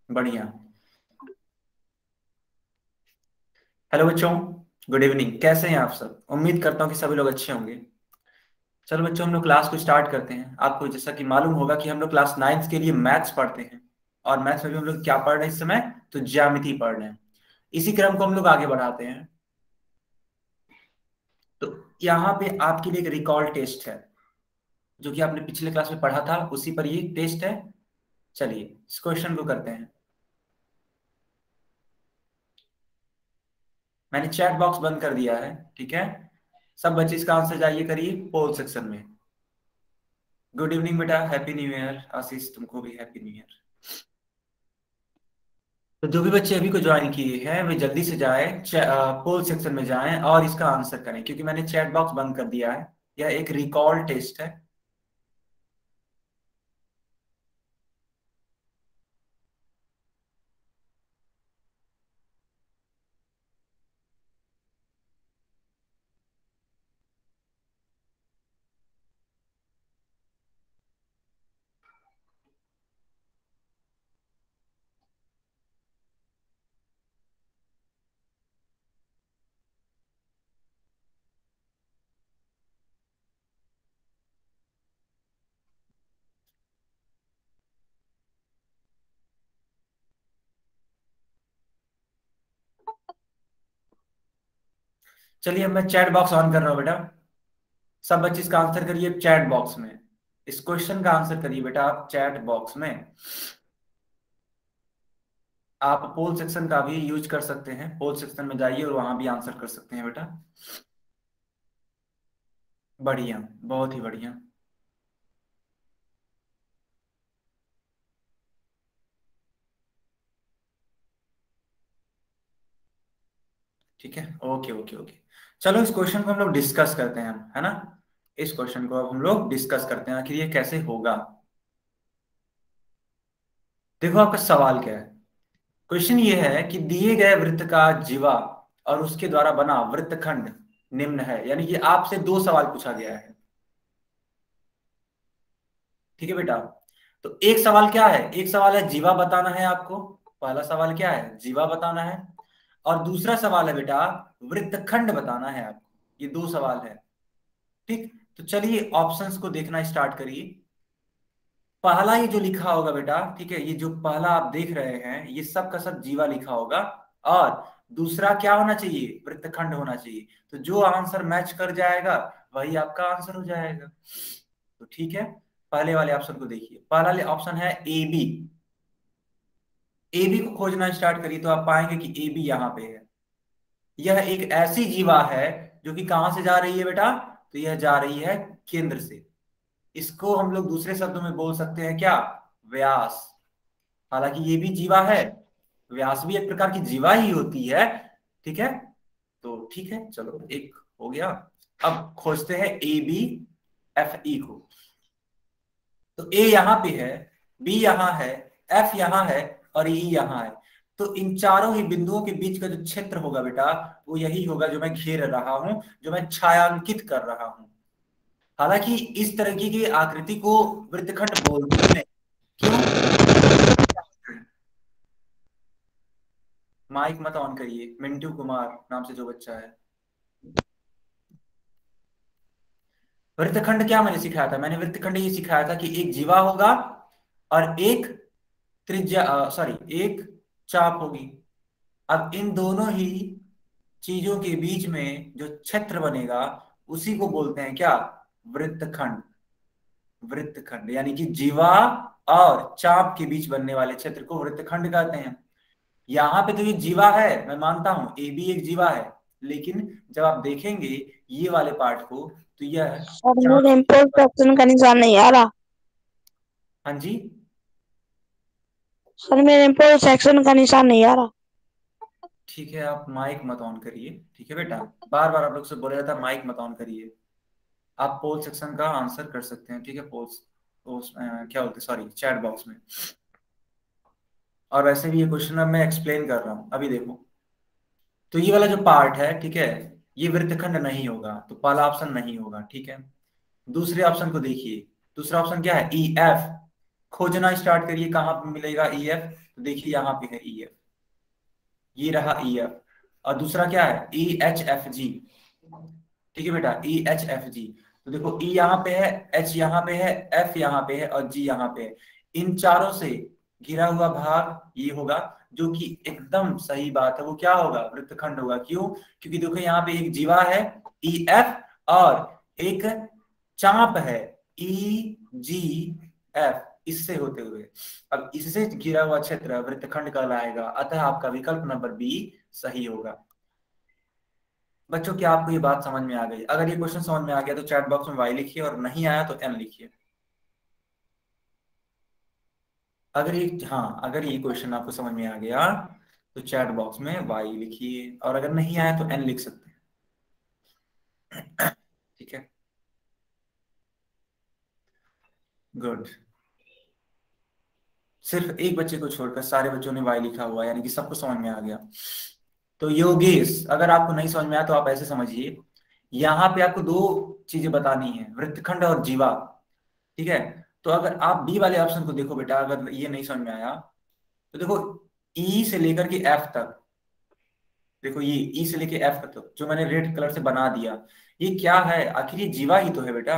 बढ़िया। हेलो बच्चों, good evening. कैसे हैं आप सब? उम्मीद करता हूँ कि सभी लोग अच्छे होंगे। चलो बच्चों, हम लोग क्लास को स्टार्ट करते हैं। आपको जैसा कि मालूम होगा कि हम लोग क्लास 9 के लिए मैथ्स पढ़ते हैं, और मैथ्स में भी हम लोग क्या पढ़ रहे हैं इस समय? तो ज्यामिति पढ़ रहे हैं। इसी क्रम को हम लोग आगे बढ़ाते हैं। तो यहाँ पे आपके लिए एक रिकॉल टेस्ट है, जो कि आपने पिछले क्लास में पढ़ा था, उसी पर ये टेस्ट है। चलिए इस क्वेश्चन को करते हैं। मैंने चैट बॉक्स बंद कर दिया है, ठीक है? सब बच्चे इसका आंसर जाइए करिए पोल सेक्शन में। गुड इवनिंग बेटा, हैप्पी न्यू ईयर। आशीष तुमको भी हैप्पी न्यू ईयर। तो जो भी बच्चे अभी को ज्वाइन किए हैं वे जल्दी से जाएं, पोल सेक्शन में जाएं और इसका आंसर करें, क्योंकि मैंने चैट बॉक्स बंद कर दिया है। यह एक रिकॉल टेस्ट है। चलिए अब मैं चैट बॉक्स ऑन कर रहा हूँ बेटा। सब बच्चे इसका आंसर करिए चैट बॉक्स में। इस क्वेश्चन का आंसर करिए बेटा आप चैट बॉक्स में। आप पोल सेक्शन का भी यूज कर सकते हैं, पोल सेक्शन में जाइए और वहां भी आंसर कर सकते हैं बेटा। बढ़िया, बहुत ही बढ़िया। ठीक है, ओके ओके ओके। चलो इस क्वेश्चन को हम लोग डिस्कस करते हैं, है ना? इस क्वेश्चन को अब हम लोग डिस्कस करते हैं, आखिर ये कैसे होगा। देखो आपका सवाल क्या है। क्वेश्चन ये है कि दिए गए वृत्त का जीवा और उसके द्वारा बना वृत्तखंड निम्न है। यानी कि आपसे दो सवाल पूछा गया है, ठीक है बेटा? तो एक सवाल क्या है? एक सवाल है जीवा बताना है आपको। पहला सवाल क्या है? जीवा बताना है। और दूसरा सवाल है बेटा वृत्तखंड बताना है आपको। ये दो सवाल है, ठीक? तो चलिए ऑप्शंस को देखना स्टार्ट करिए। पहला ये जो लिखा होगा बेटा, ठीक है, ये जो पहला आप देख रहे हैं ये सब का सब जीवा लिखा होगा। और दूसरा क्या होना चाहिए? वृत्तखंड होना चाहिए। तो जो आंसर मैच कर जाएगा वही आपका आंसर हो जाएगा। तो ठीक है, पहले वाले ऑप्शन को देखिए। पहला ऑप्शन है ए बी। ए बी को खोजना स्टार्ट करिए तो आप पाएंगे कि ए बी यहाँ पे है। यह एक ऐसी जीवा है जो कि कहां से जा रही है बेटा? तो यह जा रही है केंद्र से। इसको हम लोग दूसरे शब्दों में बोल सकते हैं क्या? व्यास। हालांकि ये भी जीवा है, व्यास भी एक प्रकार की जीवा ही होती है, ठीक है? तो ठीक है, चलो एक हो गया। अब खोजते हैं ए बी एफ ई को। तो ए यहाँ पे है, बी यहाँ है, एफ यहाँ है और ई यहाँ है। तो इन चारों ही बिंदुओं के बीच का जो क्षेत्र होगा बेटा, वो यही होगा जो मैं घेर रहा हूं, जो मैं छायांकित कर रहा हूं। हालांकि इस तरह की आकृति को वृत्तखंड बोलते ही नहीं। क्यों? माइक मत ऑन करिए, मिंटू कुमार नाम से जो बच्चा है। वृत्तखंड क्या मैंने सिखाया था? मैंने वृत्तखंड ये सिखाया था कि एक जीवा होगा और एक त्रिज्या, सॉरी, एक चाप होगी। अब इन दोनों ही चीजों के बीच में जो क्षेत्र बनेगा उसी को बोलते हैं क्या? वृत्तखंड। वृत्तखंड यानी कि जीवा और चाप के बीच बनने वाले क्षेत्र को वृत्तखंड कहते हैं। यहाँ पे तो ये जीवा है, मैं मानता हूं ए भी एक जीवा है, लेकिन जब आप देखेंगे ये वाले पार्ट को तो यह और चाप। मेरे इम्पोर्ट सेक्शन का निशान नहीं आ रहा। हाँ जी। सर मेरे इम्पोर्ट सेक्शन का निशान नहीं आ रहा। ठीक है, आप माइक मत ऑन करिए, ठीक है बेटा? बार बार आप लोग से बोला जाता है माइक मत ऑन करिए। आप पोल सेक्शन का आंसर कर सकते हैं, ठीक है? पोल्स क्या बोलते हैं, सॉरी, चैट बॉक्स में। और वैसे भी ये क्वेश्चन अब मैं एक्सप्लेन कर रहा हूँ, अभी देखो। तो ये वाला जो पार्ट है, ठीक है, ये वृत्तखंड नहीं होगा, तो पहला ऑप्शन नहीं होगा, ठीक है? दूसरे ऑप्शन को देखिए। दूसरा ऑप्शन क्या है? E F. खोजना स्टार्ट करिए, कहाँ पे मिलेगा ई एफ। तो देखिए यहाँ पे है ई एफ, ये रहा ई एफ। और दूसरा क्या है, ई एच एफ जी। ठीक है बेटा, ई एच एफ जी। तो देखो ई यहाँ पे है, एच यहाँ पे है, एफ यहाँ पे है और जी यहाँ पे है। इन चारों से घिरा हुआ भाग ये होगा, जो कि एकदम सही बात है। वो क्या होगा, वृत्तखंड होगा। क्यों? क्योंकि देखो यहाँ पे एक जीवा है ई एफ, और एक चाप है ई जी एफ, इससे होते हुए। अब इससे घिरा हुआ क्षेत्र वृत्तखंड कहलाएगा। अतः आपका विकल्प नंबर बी सही होगा। बच्चों, क्या आपको ये बात समझ में आ गई? अगर ये क्वेश्चन समझ में आ गया तो चैट बॉक्स में वाई लिखिए, और नहीं आया तो एन लिखिए। अगर ये, हाँ, अगर ये क्वेश्चन आपको समझ में आ गया तो चैट बॉक्स में वाई लिखिए, और अगर नहीं आया तो एन लिख सकते हैं। ठीक है, गुड। सिर्फ एक बच्चे को छोड़कर सारे बच्चों ने वाई लिखा हुआ है, यानी कि सबको समझ में आ गया। तो योगेश, अगर आपको नहीं समझ में आया तो आप ऐसे समझिए, यहाँ पे आपको दो चीजें बतानी है, वृत्तखंड और जीवा। ठीक है, तो अगर आप बी वाले ऑप्शन को देखो बेटा, अगर ये नहीं समझ में आया तो देखो, ई से लेकर के एफ तक, देखो ये ई से लेकर एफ तक जो मैंने रेड कलर से बना दिया, ये क्या है? आखिर ये जीवा ही तो है बेटा,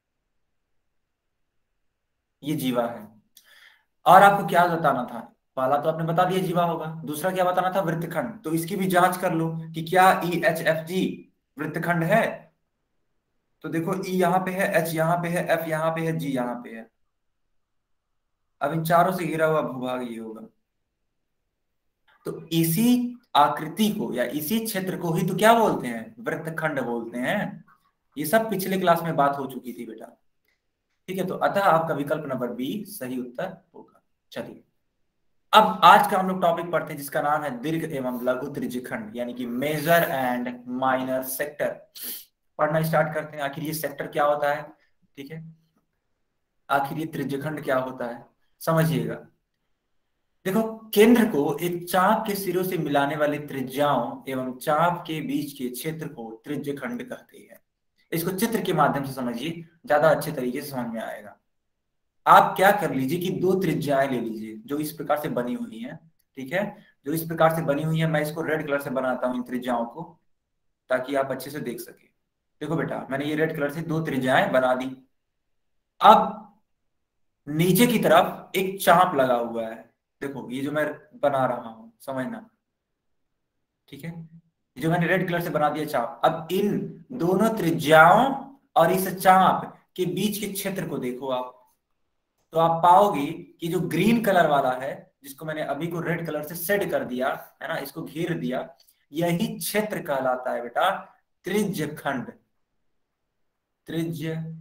ये जीवा है। और आपको क्या बताना था? पहला तो आपने बता दिया जीवा होगा, दूसरा क्या बताना था? वृत्तखंड। तो इसकी भी जांच कर लो कि क्या ई एच एफ जी वृत्तखंड है। तो देखो ई यहाँ पे है, एच यहाँ पे है, एफ यहाँ पे है, जी यहाँ पे है। अब इन चारों से घिरा हुआ भूभाग ये होगा। तो इसी आकृति को या इसी क्षेत्र को ही तो क्या बोलते हैं? वृत्तखंड बोलते हैं। ये सब पिछले क्लास में बात हो चुकी थी बेटा। ठीक है, तो अतः आपका विकल्प नंबर बी सही उत्तर होगा। चलिए, अब आज का हम लोग टॉपिक पढ़ते हैं जिसका नाम है दीर्घ एवं लघु त्रिज्यखंड, यानी कि मेजर एंड माइनर सेक्टर। पढ़ना स्टार्ट करते हैं। आखिर ये सेक्टर क्या होता है? ठीक है, आखिर ये त्रिज्यखंड क्या होता है, समझिएगा। देखो, केंद्र को एक चाप के सिरों से मिलाने वाली त्रिज्याओं एवं चाप के बीच के क्षेत्र को त्रिज्यखंड कहते हैं। इसको चित्र के माध्यम से समझिए, ज्यादा अच्छे तरीके से समझ में आएगा। आप क्या कर लीजिए कि दो त्रिज्याएं ले लीजिए जो इस प्रकार से बनी हुई हैं। ठीक है, जो इस प्रकार से बनी हुई है, मैं इसको रेड कलर से बनाता हूं इन त्रिज्याओं को, ताकि आप अच्छे से देख सके। देखो बेटा, मैंने ये रेड कलर से दो त्रिज्याएं बना दी। अब नीचे की तरफ एक चाप लगा हुआ है। देखो ये जो मैं बना रहा हूं, समझना। ठीक है, ये जो मैंने रेड कलर से बना दिया चाप, अब इन दोनों त्रिज्याओं और इस चाप के बीच के क्षेत्र को देखो आप। तो आप पाओगे कि जो ग्रीन कलर वाला है, जिसको मैंने अभी को रेड कलर से शेड कर दिया है ना, इसको घेर दिया, यही क्षेत्र कहलाता है बेटा त्रिज्यखंड। त्रिज्यखंड।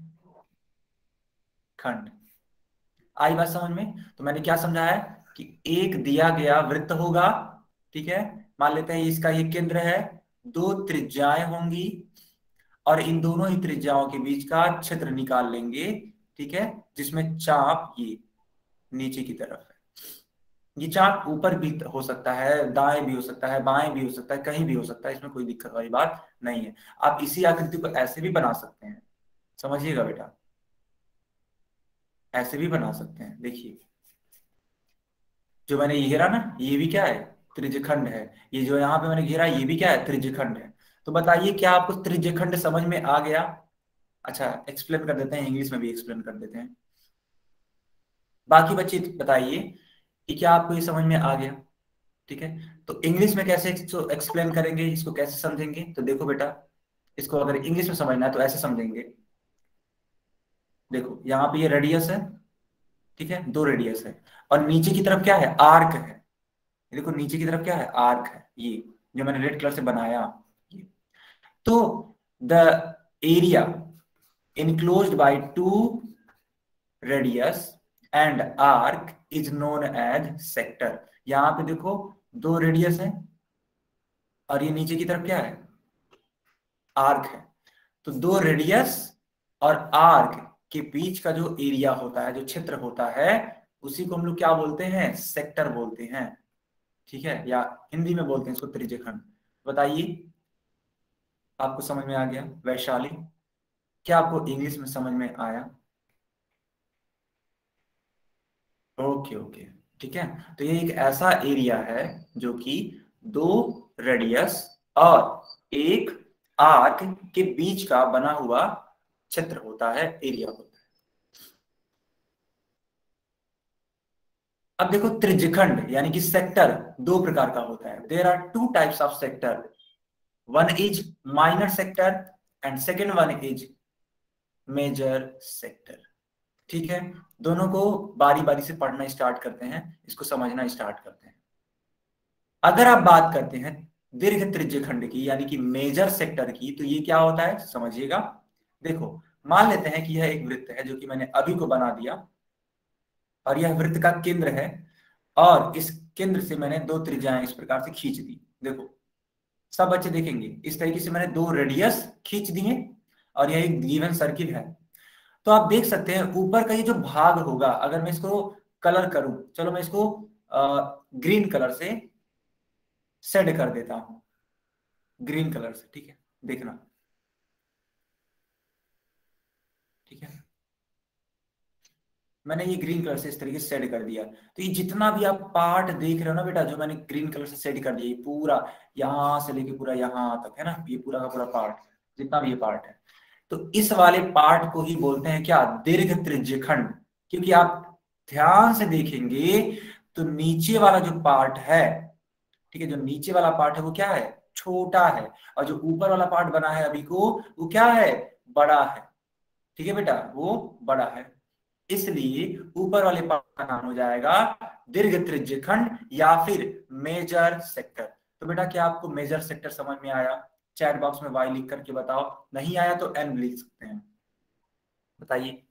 आई बात समझ में? तो मैंने क्या समझा है कि एक दिया गया वृत्त होगा। ठीक है, मान लेते हैं इसका ये केंद्र है, दो त्रिज्याएं होंगी, और इन दोनों ही त्रिज्याओं के बीच का क्षेत्र निकाल लेंगे। ठीक है, जिसमें चाप ये नीचे की तरफ है। ये चाप ऊपर भी हो सकता है, दाएं भी हो सकता है, बाएं भी हो सकता है, कहीं भी हो सकता है, इसमें कोई दिक्कत वाली बात नहीं है। आप इसी आकृति को ऐसे भी बना सकते हैं, समझिएगा बेटा, ऐसे भी बना सकते हैं। देखिए, जो मैंने ये घेरा ना, ये भी क्या है? त्रिज्यखंड है। ये जो यहाँ पे मैंने घेरा, ये भी क्या है? त्रिज्यखंड है। तो बताइए, क्या आपको त्रिज्यखंड समझ में आ गया? अच्छा, एक्सप्लेन कर देते हैं, इंग्लिश में भी एक्सप्लेन कर देते हैं। बाकी बच्चे बताइए कि क्या आपको ये समझ में आ गया? ठीक है, तो इंग्लिश में कैसे इसको एक्सप्लेन करेंगे, इसको कैसे समझेंगे? तो देखो बेटा, इसको अगर इंग्लिश में समझना है तो ऐसे समझेंगे। देखो यहाँ पे ये रेडियस है, ठीक है, दो रेडियस है, और नीचे की तरफ क्या है? आर्क है। देखो नीचे की तरफ क्या है? आर्क है, ये जो मैंने रेड कलर से बनाया ये। तो the area enclosed by two radius and arc is known as sector। यहां पे देखो, दो रेडियस है, और ये नीचे की तरफ क्या है? आर्क है। तो दो रेडियस और आर्क के बीच का जो एरिया होता है, जो क्षेत्र होता है, उसी को हम लोग क्या बोलते हैं? सेक्टर बोलते हैं। ठीक है, या हिंदी में बोलते हैं इसको त्रिज्यखंड। बताइए, आपको समझ में आ गया? वैशाली, क्या आपको इंग्लिश में समझ में आया? ओके ओके, ठीक है। तो ये एक ऐसा एरिया है जो कि दो रेडियस और एक आर्क के बीच का बना हुआ क्षेत्र होता है, एरिया होता है। अब देखो, त्रिज्यखंड यानी कि सेक्टर दो प्रकार का होता है। There are two types of sector, one is minor sector and second one is major sector. ठीक है, दोनों को बारी बारी से पढ़ना स्टार्ट करते हैं, इसको समझना स्टार्ट करते हैं। अगर आप बात करते हैं दीर्घ त्रिज्यखंड की यानी कि मेजर सेक्टर की, तो ये क्या होता है समझिएगा। देखो, मान लेते हैं कि यह एक वृत्त है जो कि मैंने अभी को बना दिया, और यह वृत्त का केंद्र है, और इस केंद्र से मैंने दो त्रिज्याएं इस प्रकार से खींच दी। देखो, सब बच्चे देखेंगे इस तरीके से मैंने दो रेडियस खींच दिए, और यह एक गिवन सर्किल है। तो आप देख सकते हैं ऊपर का ये जो भाग होगा, अगर मैं इसको कलर करूं, चलो मैं इसको ग्रीन कलर से शेड कर देता हूं, ग्रीन कलर से, ठीक है, देखना, ठीक है। मैंने ये ग्रीन कलर से इस तरीके से शेड कर दिया। तो ये जितना भी आप पार्ट देख रहे हो ना बेटा, जो मैंने ग्रीन कलर से शेड कर दिया, ये पूरा यहां से लेके पूरा यहां तक है ना, ये पूरा का पूरा पार्ट, जितना भी ये पार्ट है, तो इस वाले पार्ट को ही बोलते हैं क्या, दीर्घ त्रिज्यखंड। क्योंकि आप ध्यान से देखेंगे तो नीचे वाला जो पार्ट है, ठीक है, जो नीचे वाला पार्ट है वो क्या है, छोटा है, और जो ऊपर वाला पार्ट बना है अभी को, वो क्या है, बड़ा है। ठीक है बेटा, वो बड़ा है, इसलिए ऊपर वाले पार्ट का नाम हो जाएगा दीर्घ त्रिज्यखंड या फिर मेजर सेक्टर। तो बेटा, क्या आपको मेजर सेक्टर समझ में आया? चैट बॉक्स में वाई लिख करके बताओ, नहीं आया तो एन लिख सकते हैं, बताइए।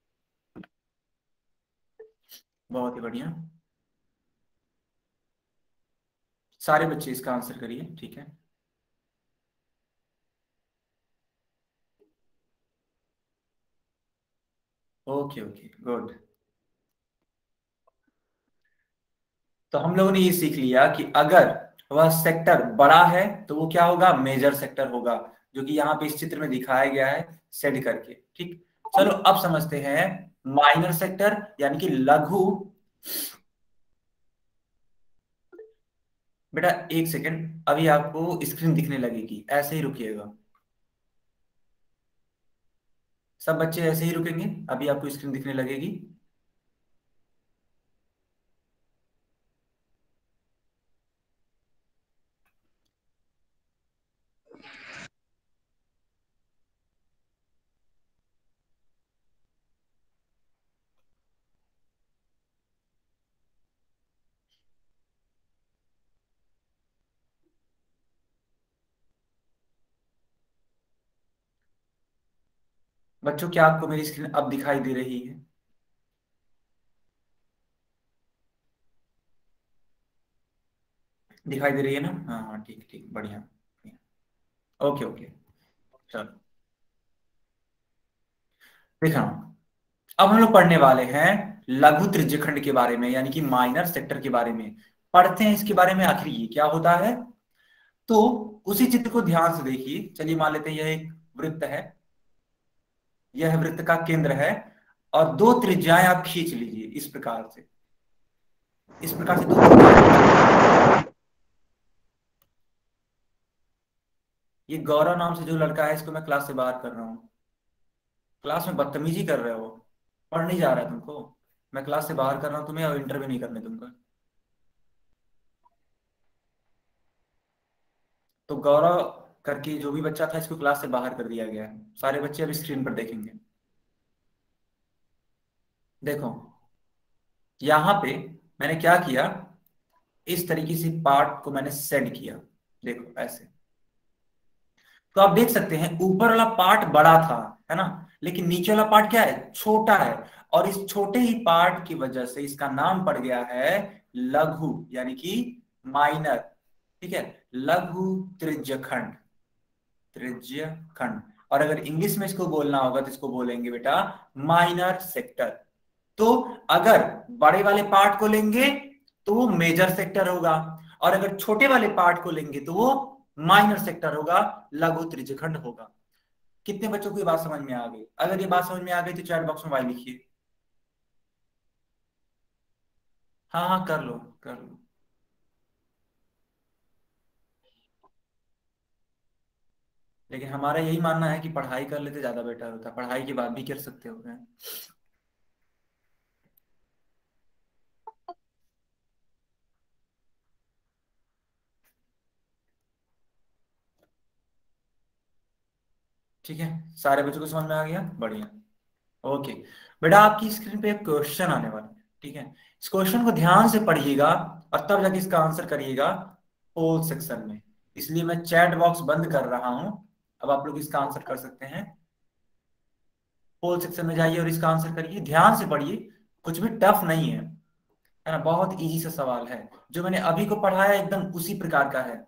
बहुत ही बढ़िया, सारे बच्चे इसका आंसर करिए, ठीक है। Okay okay, good. तो हम लोगों ने ये सीख लिया कि अगर वह सेक्टर बड़ा है तो वो क्या होगा, मेजर सेक्टर होगा, जो कि यहाँ पे इस चित्र में दिखाया गया है शेड करके। ठीक, चलो अब समझते हैं माइनर सेक्टर यानी कि लघु। बेटा एक सेकंड, अभी आपको स्क्रीन दिखने लगेगी, ऐसे ही रुकिएगा, सब बच्चे ऐसे ही रुकेंगे, अभी आपको स्क्रीन दिखने लगेगी। बच्चों, क्या आपको मेरी स्क्रीन अब दिखाई दे रही है? दिखाई दे रही है ना? हाँ हाँ, ठीक ठीक, बढ़िया। ओके ओके, चलो देखा, अब हम लोग पढ़ने वाले हैं लघु त्रिज्यखंड के बारे में, यानी कि माइनर सेक्टर के बारे में। पढ़ते हैं इसके बारे में आखिर ये क्या होता है। तो उसी चित्र को ध्यान से देखिए, चलिए मान लेते हैं यह एक वृत्त है, यह वृत्त का केंद्र है, और दो त्रिज्याएं आप खींच लीजिए इस प्रकार से, इस प्रकार से दो त्रिज्याएं। ये गौरव नाम से जो लड़का है, इसको मैं क्लास से बाहर कर रहा हूँ। क्लास में बदतमीजी कर रहे हो, पढ़ नहीं जा रहा है तुमको, मैं क्लास से बाहर कर रहा हूँ तुम्हें, और इंटरव्यू नहीं करने तुमको। तो गौरव करके जो भी बच्चा था, इसको क्लास से बाहर कर दिया गया है। सारे बच्चे अब स्क्रीन पर देखेंगे। देखो, यहां पे मैंने क्या किया, इस तरीके से पार्ट को मैंने सेट किया, देखो ऐसे। तो आप देख सकते हैं ऊपर वाला पार्ट बड़ा था, है ना, लेकिन नीचे वाला पार्ट क्या है, छोटा है, और इस छोटे ही पार्ट की वजह से इसका नाम पड़ गया है लघु यानी कि माइनर। ठीक है, लघु त्रिज्यखंड, त्रिज्यखंड। और अगर इंग्लिश में इसको बोलना होगा तो इसको बोलेंगे बेटा माइनर सेक्टर। तो अगर बड़े वाले पार्ट को लेंगे तो वो मेजर सेक्टर होगा, और अगर छोटे वाले पार्ट को लेंगे तो वो माइनर सेक्टर होगा, लघु त्रिज्यखंड होगा। कितने बच्चों को ये बात समझ में आ गई? अगर ये बात समझ में आ गई तो चैट बॉक्स में वाई लिखिए। हाँ हाँ, कर लो कर लो। लेकिन हमारा यही मानना है कि पढ़ाई कर लेते ज्यादा बेटर होता, पढ़ाई के बाद भी कर सकते हो हैं? ठीक है, सारे बच्चों को समझ में आ गया, बढ़िया। ओके बेटा, आपकी स्क्रीन पे एक क्वेश्चन आने वाला है, ठीक है। इस क्वेश्चन को ध्यान से पढ़िएगा और तब जाके इसका आंसर करिएगा पोल सेक्शन में। इसलिए मैं चैट बॉक्स बंद कर रहा हूं। अब आप लोग इसका आंसर कर सकते हैं। पोल सेक्शन में जाइए और इसका आंसर करिए, ध्यान से पढ़िए। कुछ भी टफ नहीं है ना, बहुत इजी सा सवाल है। जो मैंने अभी को पढ़ाया एकदम उसी प्रकार का है।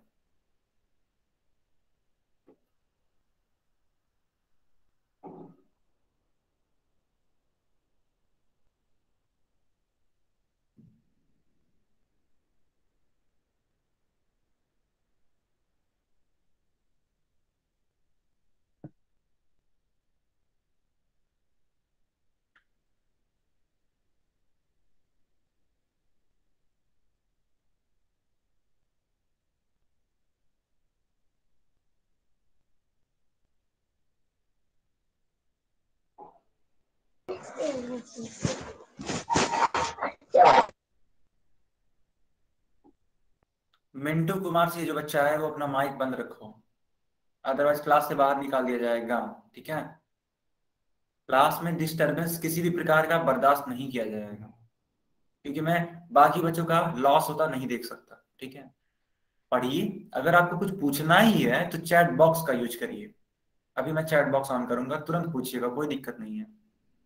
मिंटू कुमार से जो बच्चा है वो अपना माइक बंद रखो, अदरवाइज क्लास से बाहर निकाल दिया जाएगा। ठीक है, क्लास में डिस्टरबेंस किसी भी प्रकार का बर्दाश्त नहीं किया जाएगा, क्योंकि मैं बाकी बच्चों का लॉस होता नहीं देख सकता। ठीक है, पढ़िए। अगर आपको कुछ पूछना ही है तो चैट बॉक्स का यूज करिए। अभी मैं चैट बॉक्स ऑन करूंगा, तुरंत पूछिएगा, कोई दिक्कत नहीं है।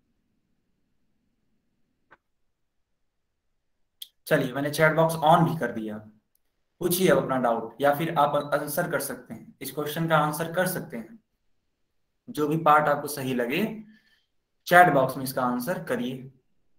चलिए, मैंने चैट बॉक्स ऑन भी कर दिया। पूछिए अब अपना डाउट, या फिर आप आंसर कर सकते हैं, इस क्वेश्चन का आंसर कर सकते हैं। जो भी पार्ट आपको सही लगे चैट बॉक्स में इसका आंसर करिए।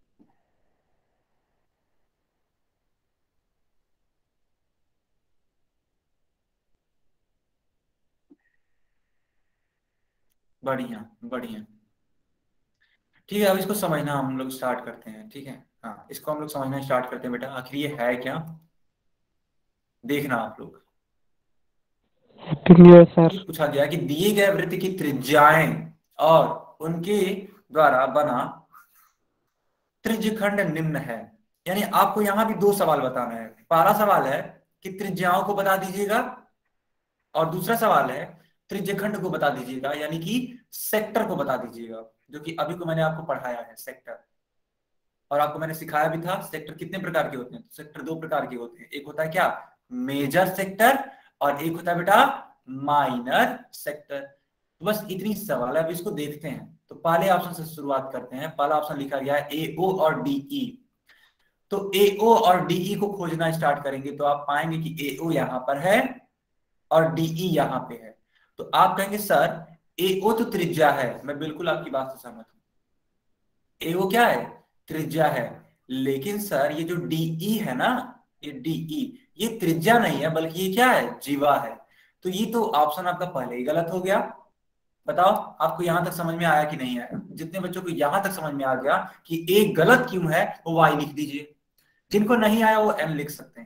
बढ़िया बढ़िया। ठीक है, अब इसको समझना हम लोग स्टार्ट करते हैं। ठीक है, हाँ, इसको हम लोग समझना स्टार्ट करते हैं बेटा। आखिर ये है क्या, देखना आप लोग। Clear sir. पूछा गया कि दिए गए वृत्त की त्रिज्याएं और उनके द्वारा बना त्रिज्यखंड निम्न है। यानी आपको यहां भी दो सवाल बताना है। पहला सवाल है कि त्रिज्याओं को बता दीजिएगा, और दूसरा सवाल है त्रिज्यखंड को बता दीजिएगा, यानी कि सेक्टर को बता दीजिएगा, जो कि अभी को मैंने आपको पढ़ाया है सेक्टर। और आपको मैंने सिखाया भी था सेक्टर कितने प्रकार के होते हैं। तो सेक्टर दो प्रकार के होते हैं, एक होता है क्या, मेजर सेक्टर, और एक होता है बेटा माइनर सेक्टर। तो बस इतनी सवाल है, अब इसको देखते हैं। तो पहले ऑप्शन से शुरुआत करते हैं। पहला ऑप्शन लिखा गया है ए ओ और डी ई। तो ए ओ और डी ई को खोजना स्टार्ट करेंगे तो आप पाएंगे कि ए ओ यहां पर है और डी ई यहां पे है। तो आप कहेंगे सर ए ओ तो त्रिज्या है, मैं बिल्कुल आपकी बात से सहमत हूं। ए वो क्या है, त्रिज्या है। लेकिन सर ये जो डीई है ना, ये डीई, ये त्रिज्या नहीं है, बल्कि ये क्या है, जीवा है। तो ये तो ऑप्शन आपका पहले ही गलत हो गया। बताओ आपको यहां तक समझ में आया कि नहीं आया। जितने बच्चों को यहां तक समझ में आ गया कि ए गलत क्यों है, वो वाई लिख दीजिए। जिनको नहीं आया वो एन लिख सकते हैं।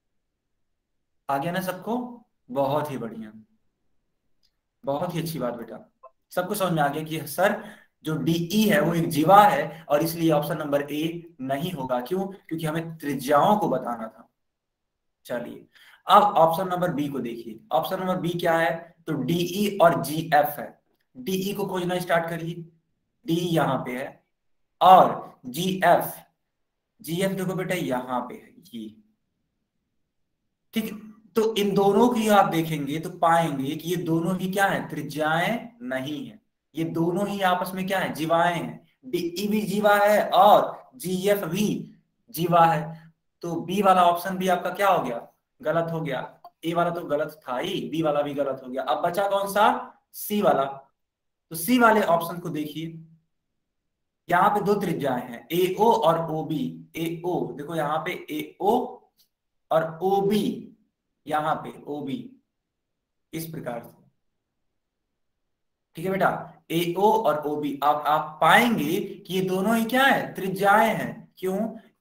आ गया ना सबको, बहुत ही बढ़िया, बहुत ही अच्छी बात बेटा। सबको समझ में आ गया कि सर जो डीई है वो एक जीवा है, और इसलिए ऑप्शन नंबर ए नहीं होगा। क्यों, क्योंकि हमें त्रिज्याओं को बताना था। चलिए, अब ऑप्शन नंबर बी को देखिए। ऑप्शन नंबर बी क्या है, तो डीई और जी एफ है। डीई को खोजना स्टार्ट करिए, डी यहां पे है, और जी एफ, जी एफ देखो बेटा यहां पे है ये। ठीक है, तो इन दोनों की आप देखेंगे तो पाएंगे कि ये दोनों ही क्या है, त्रिज्याएं नहीं है। ये दोनों ही आपस में क्या है, जीवाएं हैं। डीई भी जीवा है और जीएफ भी जीवा है। तो बी वाला ऑप्शन भी आपका क्या हो गया, गलत हो गया। ए वाला तो गलत था ही, बी वाला भी गलत हो गया। अब बचा कौन सा, सी वाला। तो सी वाले ऑप्शन को देखिए, यहाँ पे दो त्रिज्याएं हैं, ए ओ और ओ बी। ए ओ देखो यहाँ पे ए ओ, और ओ बी यहां पे ओ बी, इस प्रकार से। ठीक है बेटा, ए ओ और ओ बी, आप पाएंगे कि ये दोनों ही क्या है, त्रिज्याएं हैं। क्यों,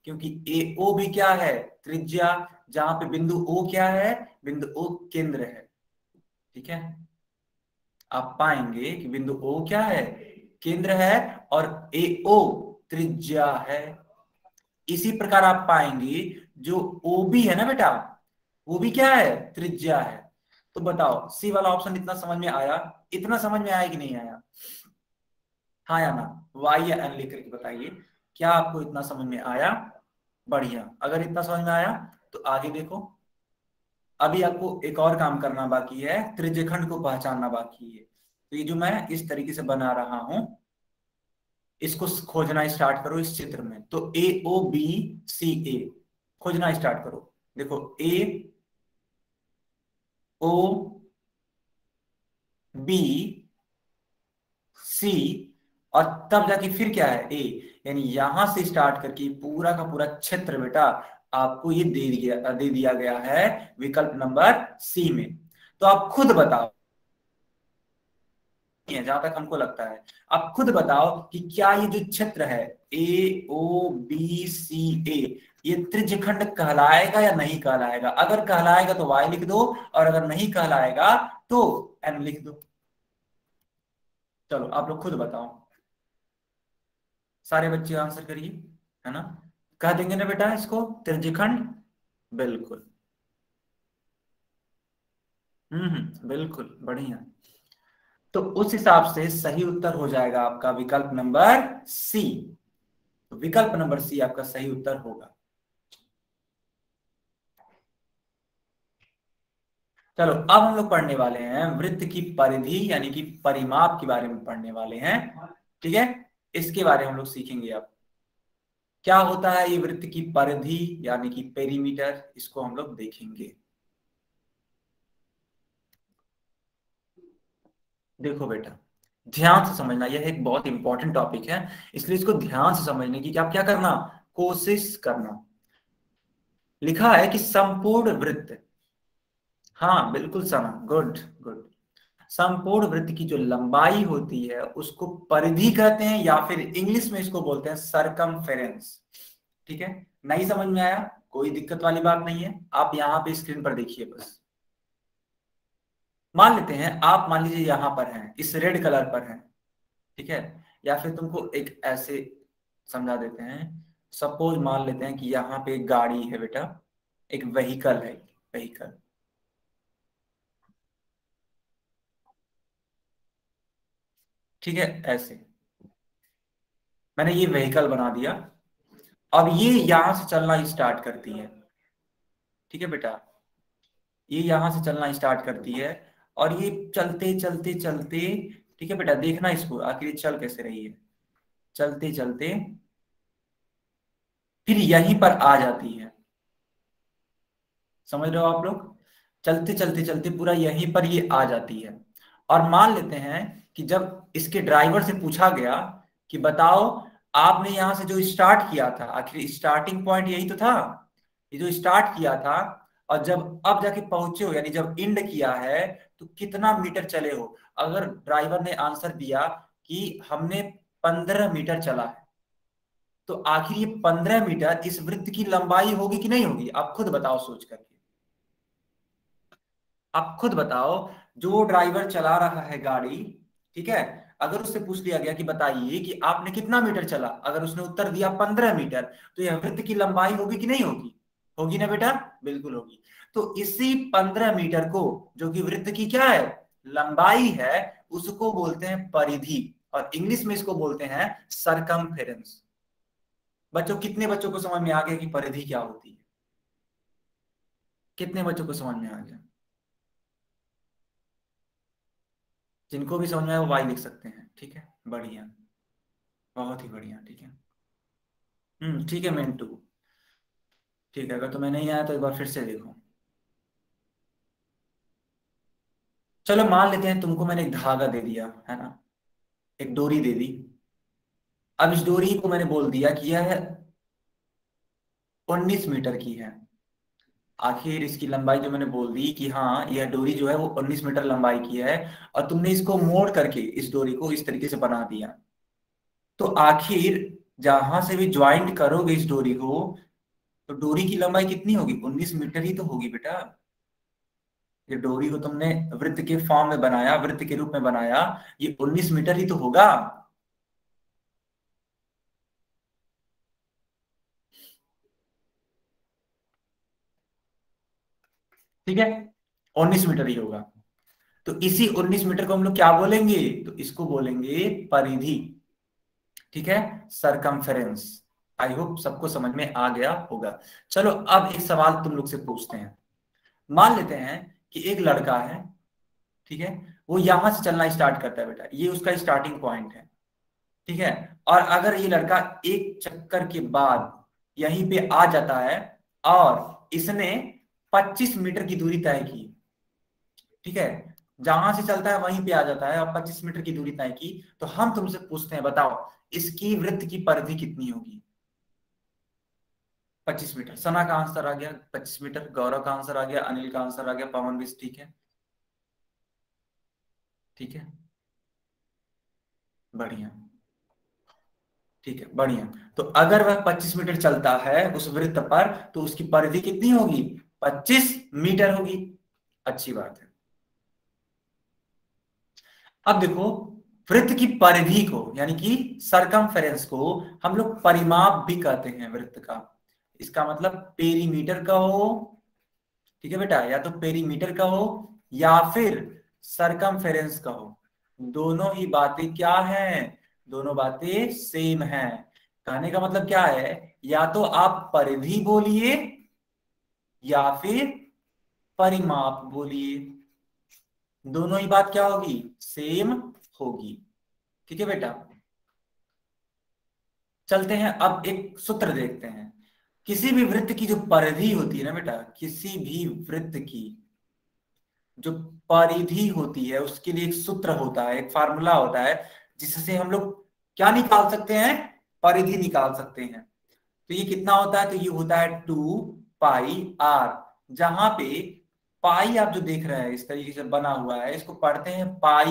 क्योंकि ए ओ भी क्या है, त्रिज्या, जहां पे बिंदु ओ क्या है, बिंदु ओ केंद्र है। ठीक है, आप पाएंगे कि बिंदु ओ क्या है, केंद्र है, और ए ओ त्रिज्या है। इसी प्रकार आप पाएंगे जो ओ बी है ना बेटा, वो भी क्या है, त्रिज्या है। तो बताओ सी वाला ऑप्शन इतना समझ में आया, इतना समझ में आया कि नहीं आया, हाँ या ना, वाई या एन लिख करके बताइए, क्या आपको इतना समझ में आया। बढ़िया, अगर इतना समझ में आया तो आगे देखो। अभी आपको एक और काम करना बाकी है, त्रिज्यखंड को पहचानना बाकी है। तो ये जो मैं इस तरीके से बना रहा हूं, इसको खोजना स्टार्ट करो इस चित्र में। तो ए ओ बी सी ए खोजना स्टार्ट करो। देखो ए ओ बी सी, और तब जाके फिर क्या है, ए। यानी यहां से स्टार्ट करके पूरा का पूरा क्षेत्र बेटा आपको ये दे दिया गया है विकल्प नंबर सी में। तो आप खुद बताओ, जहां तक हमको लगता है, आप खुद बताओ कि क्या ये जो क्षेत्र है ए ओ बी सी ए, ये त्रिज्यखंड कहलाएगा या नहीं कहलाएगा। अगर कहलाएगा तो वाई लिख दो, और अगर नहीं कहलाएगा तो एन लिख दो। चलो आप लोग खुद बताओ, सारे बच्चे आंसर करिए, है ना। कह देंगे ना बेटा इसको त्रिज्यखंड, बिल्कुल। बिल्कुल बढ़िया। तो उस हिसाब से सही उत्तर हो जाएगा आपका विकल्प नंबर सी। तो विकल्प नंबर सी आपका सही उत्तर होगा। चलो अब हम लोग पढ़ने वाले हैं वृत्त की परिधि यानी कि परिमाप के बारे में पढ़ने वाले हैं। ठीक है, इसके बारे में हम लोग सीखेंगे अब क्या होता है ये वृत्त की परिधि यानी कि पेरीमीटर, इसको हम लोग देखेंगे। देखो बेटा, ध्यान से समझना, यह एक बहुत इंपॉर्टेंट टॉपिक है, इसलिए इसको ध्यान से समझने की क्या क्या करना, कोशिश करना। लिखा है कि संपूर्ण वृत्त, हाँ बिल्कुल सना, गुड गुड। संपूर्ण वृत्त की जो लंबाई होती है उसको परिधि कहते हैं, या फिर इंग्लिश में इसको बोलते हैं सरकमफेरेंस। ठीक है, नहीं समझ में आया, कोई दिक्कत वाली बात नहीं है, आप यहाँ पे स्क्रीन पर देखिए बस। मान लेते हैं आप, मान लीजिए यहाँ पर हैं, इस रेड कलर पर हैं। ठीक है, या फिर तुमको एक ऐसे समझा देते हैं। सपोज मान लेते हैं कि यहाँ पे एक गाड़ी है बेटा, एक व्हीकल है, व्हीकल। ठीक है, ऐसे मैंने ये व्हीकल बना दिया। अब ये यहां से चलना स्टार्ट करती है। ठीक है बेटा, ये यहां से चलना स्टार्ट करती है, और ये चलते चलते चलते, ठीक है बेटा देखना इसको आखिर ये चल कैसे रही है, चलते चलते फिर यहीं पर आ जाती है। समझ रहे हो आप लोग, चलते चलते चलते पूरा यहीं पर ये आ जाती है। और मान लेते हैं कि जब इसके ड्राइवर से पूछा गया कि बताओ आपने यहां से जो स्टार्ट किया था, आखिर स्टार्टिंग पॉइंट यही तो था, ये जो स्टार्ट किया था, और जब अब जाके पहुंचे हो यानी जब एंड किया है, तो कितना मीटर चले हो। अगर ड्राइवर ने आंसर दिया कि हमने 15 मीटर चला है, तो आखिर ये 15 मीटर इस वृत्त की लंबाई होगी कि नहीं होगी, आप खुद बताओ सोच करके। आप खुद बताओ, जो ड्राइवर चला रहा है गाड़ी, ठीक है, अगर उससे पूछ लिया गया कि बताइए कि आपने कितना मीटर चला, अगर उसने उत्तर दिया 15 मीटर, तो यह वृत्त की लंबाई होगी कि नहीं होगी, होगी ना बेटा, बिल्कुल होगी। तो इसी 15 मीटर को, जो कि वृत्त की क्या है, लंबाई है, उसको बोलते हैं परिधि, और इंग्लिश में इसको बोलते हैं सरकमफेरेंस। बच्चों, कितने बच्चों को समझ में आ गया कि परिधि क्या होती है, कितने बच्चों को समझ में आ गया। जिनको भी समझ में आए वो वाई लिख सकते हैं, ठीक है, बढ़िया, बहुत ही बढ़िया, ठीक है। ठीक है मिंटू, ठीक है, अगर तुम्हें नहीं आया तो एक बार फिर से देखो। चलो मान लेते हैं तुमको मैंने एक धागा दे दिया है ना, एक डोरी दे दी। अब इस डोरी को मैंने बोल दिया कि यह 19 मीटर की है। आखिर इसकी लंबाई जो मैंने बोल दी कि हाँ यह डोरी जो है वो 19 मीटर लंबाई की है, और तुमने इसको मोड़ करके इस डोरी को इस तरीके से बना दिया, तो आखिर जहां से भी ज्वाइंट करोगे इस डोरी को, तो डोरी की लंबाई कितनी होगी? 19 मीटर ही तो होगी बेटा। ये डोरी को तुमने वृत्त के फॉर्म में बनाया, वृत्त के रूप में बनाया, ये 19 मीटर ही तो होगा। ठीक है, 19 मीटर ही होगा। तो इसी 19 मीटर को हम लोग क्या बोलेंगे? तो इसको बोलेंगे परिधि। ठीक है, सरकमफेरेंस। आई होप सबको समझ में आ गया होगा। चलो अब एक सवाल तुम लोग से पूछते हैं। मान लेते हैं कि एक लड़का है, ठीक है, वो यहां से चलना स्टार्ट करता है बेटा, ये उसका स्टार्टिंग पॉइंट है। ठीक है, और अगर ये लड़का एक चक्कर के बाद यहीं पे आ जाता है और इसने 25 मीटर की दूरी तय की, ठीक है, जहां से चलता है वहीं पे आ जाता है और 25 मीटर की दूरी तय की, तो हम तुमसे पूछते हैं, बताओ इसकी वृत्त की परिधि कितनी होगी? 25 मीटर। सना का आंसर आ गया 25 मीटर, गौरव का आंसर आ गया, अनिल का आंसर आ गया, पवन भी ठीक है। ठीक है, बढ़िया। ठीक है, बढ़िया। तो अगर वह 25 मीटर चलता है उस वृत्त पर, तो उसकी परिधि कितनी होगी? 25 मीटर होगी। अच्छी बात है। अब देखो, वृत्त की परिधि को यानी कि सरकमफेरेंस को हम लोग परिमाप भी कहते हैं वृत्त का। इसका मतलब पेरीमीटर का हो, ठीक है बेटा, या तो पेरीमीटर का हो या फिर सरकमफेरेंस का हो। दोनों ही बातें क्या हैं? दोनों बातें सेम हैं। कहने का मतलब क्या है, या तो आप परिधि बोलिए या फिर परिमाप बोलिए, दोनों ही बात क्या होगी? सेम होगी। ठीक है बेटा, चलते हैं अब एक सूत्र देखते हैं। किसी भी वृत्त की जो परिधि होती है ना बेटा, किसी भी वृत्त की जो परिधि होती है उसके लिए एक सूत्र होता है, एक फार्मूला होता है, जिससे हम लोग क्या निकाल सकते हैं? परिधि निकाल सकते हैं। तो ये कितना होता है? तो ये होता है 2 पाई आर। जहां पे पाई आप जो देख रहे हैं इस तरीके से बना हुआ है, इसको पढ़ते हैं पाई,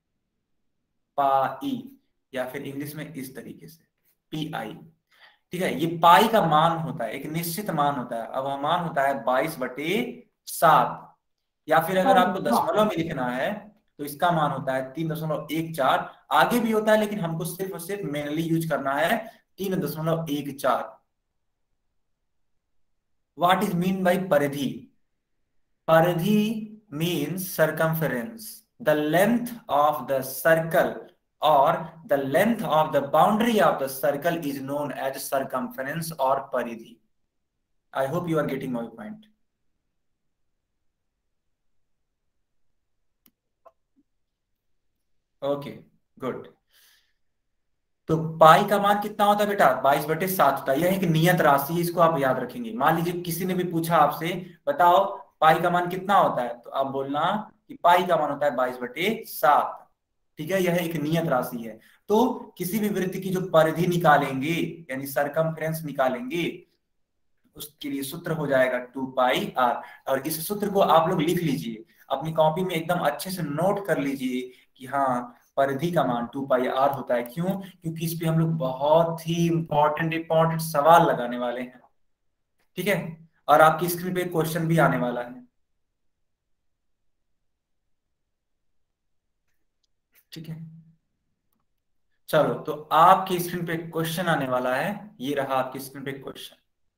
पाई, या फिर इंग्लिश में इस तरीके से पी आई। ठीक है, ये पाई का मान होता है, एक निश्चित मान होता है। अब वह मान होता है 22/7। या फिर अगर आपको दशमलव में लिखना है तो इसका मान होता है 3.14। आगे भी होता है लेकिन हमको सिर्फ और सिर्फ मेनली यूज करना है 3.14। व्हाट इज मीन बाई परिधि? परिधि means circumference, the length of the circle or the length of the boundary of the circle is known as circumference or paridhi. I hope you are getting my point. Okay, good. तो पाई का मान कितना होता है बेटा? 22/7 होता है। यह एक नियत राशि है, इसको आप याद रखेंगे। मान लीजिए किसी ने भी पूछा आपसे, बताओ पाई का मान कितना होता है, तो आप बोलना कि पाई का मान होता है 22/7। ठीक है, यह एक नियत राशि है। तो किसी भी वृत्त की जो परिधि निकालेंगे यानी सरकमफ्रेंस निकालेंगे, उसके लिए सूत्र हो जाएगा 2 पाई आर। और इस सूत्र को आप लोग लिख लीजिए अपनी कॉपी में, एकदम अच्छे से नोट कर लीजिए कि हाँ, परिधि का मान 2 पाई आर होता है। क्यों? क्योंकि इस पे हम लोग बहुत ही इंपॉर्टेंट इंपॉर्टेंट सवाल लगाने वाले हैं। ठीक है, और आपकी स्क्रीन पे क्वेश्चन भी आने वाला है। ठीक है, चलो तो आपकी स्क्रीन पे क्वेश्चन आने वाला है। ये रहा आपकी स्क्रीन पे क्वेश्चन।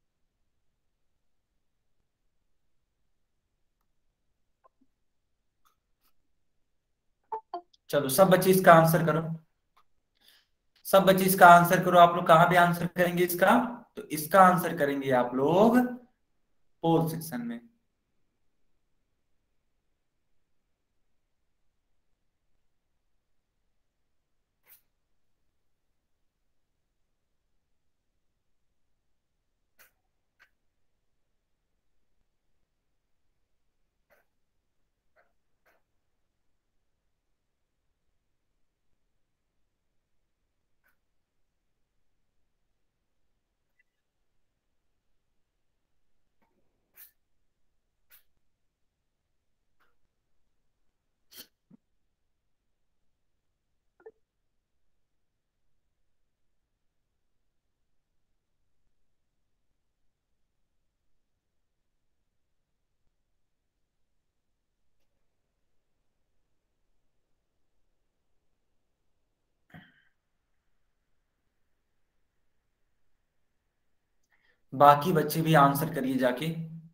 चलो सब बच्चे इसका आंसर करो। सब बच्चे इसका आंसर करो। आप लोग कहाँ पे आंसर करेंगे इसका? तो इसका आंसर करेंगे आप लोग पोल सेक्शन में। बाकी बच्चे भी आंसर करिए जाके।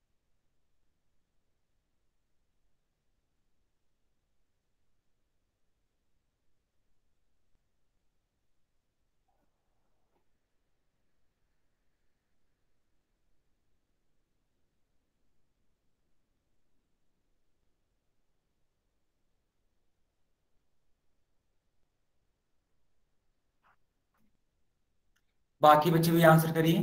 बाकी बच्चे भी आंसर करिए।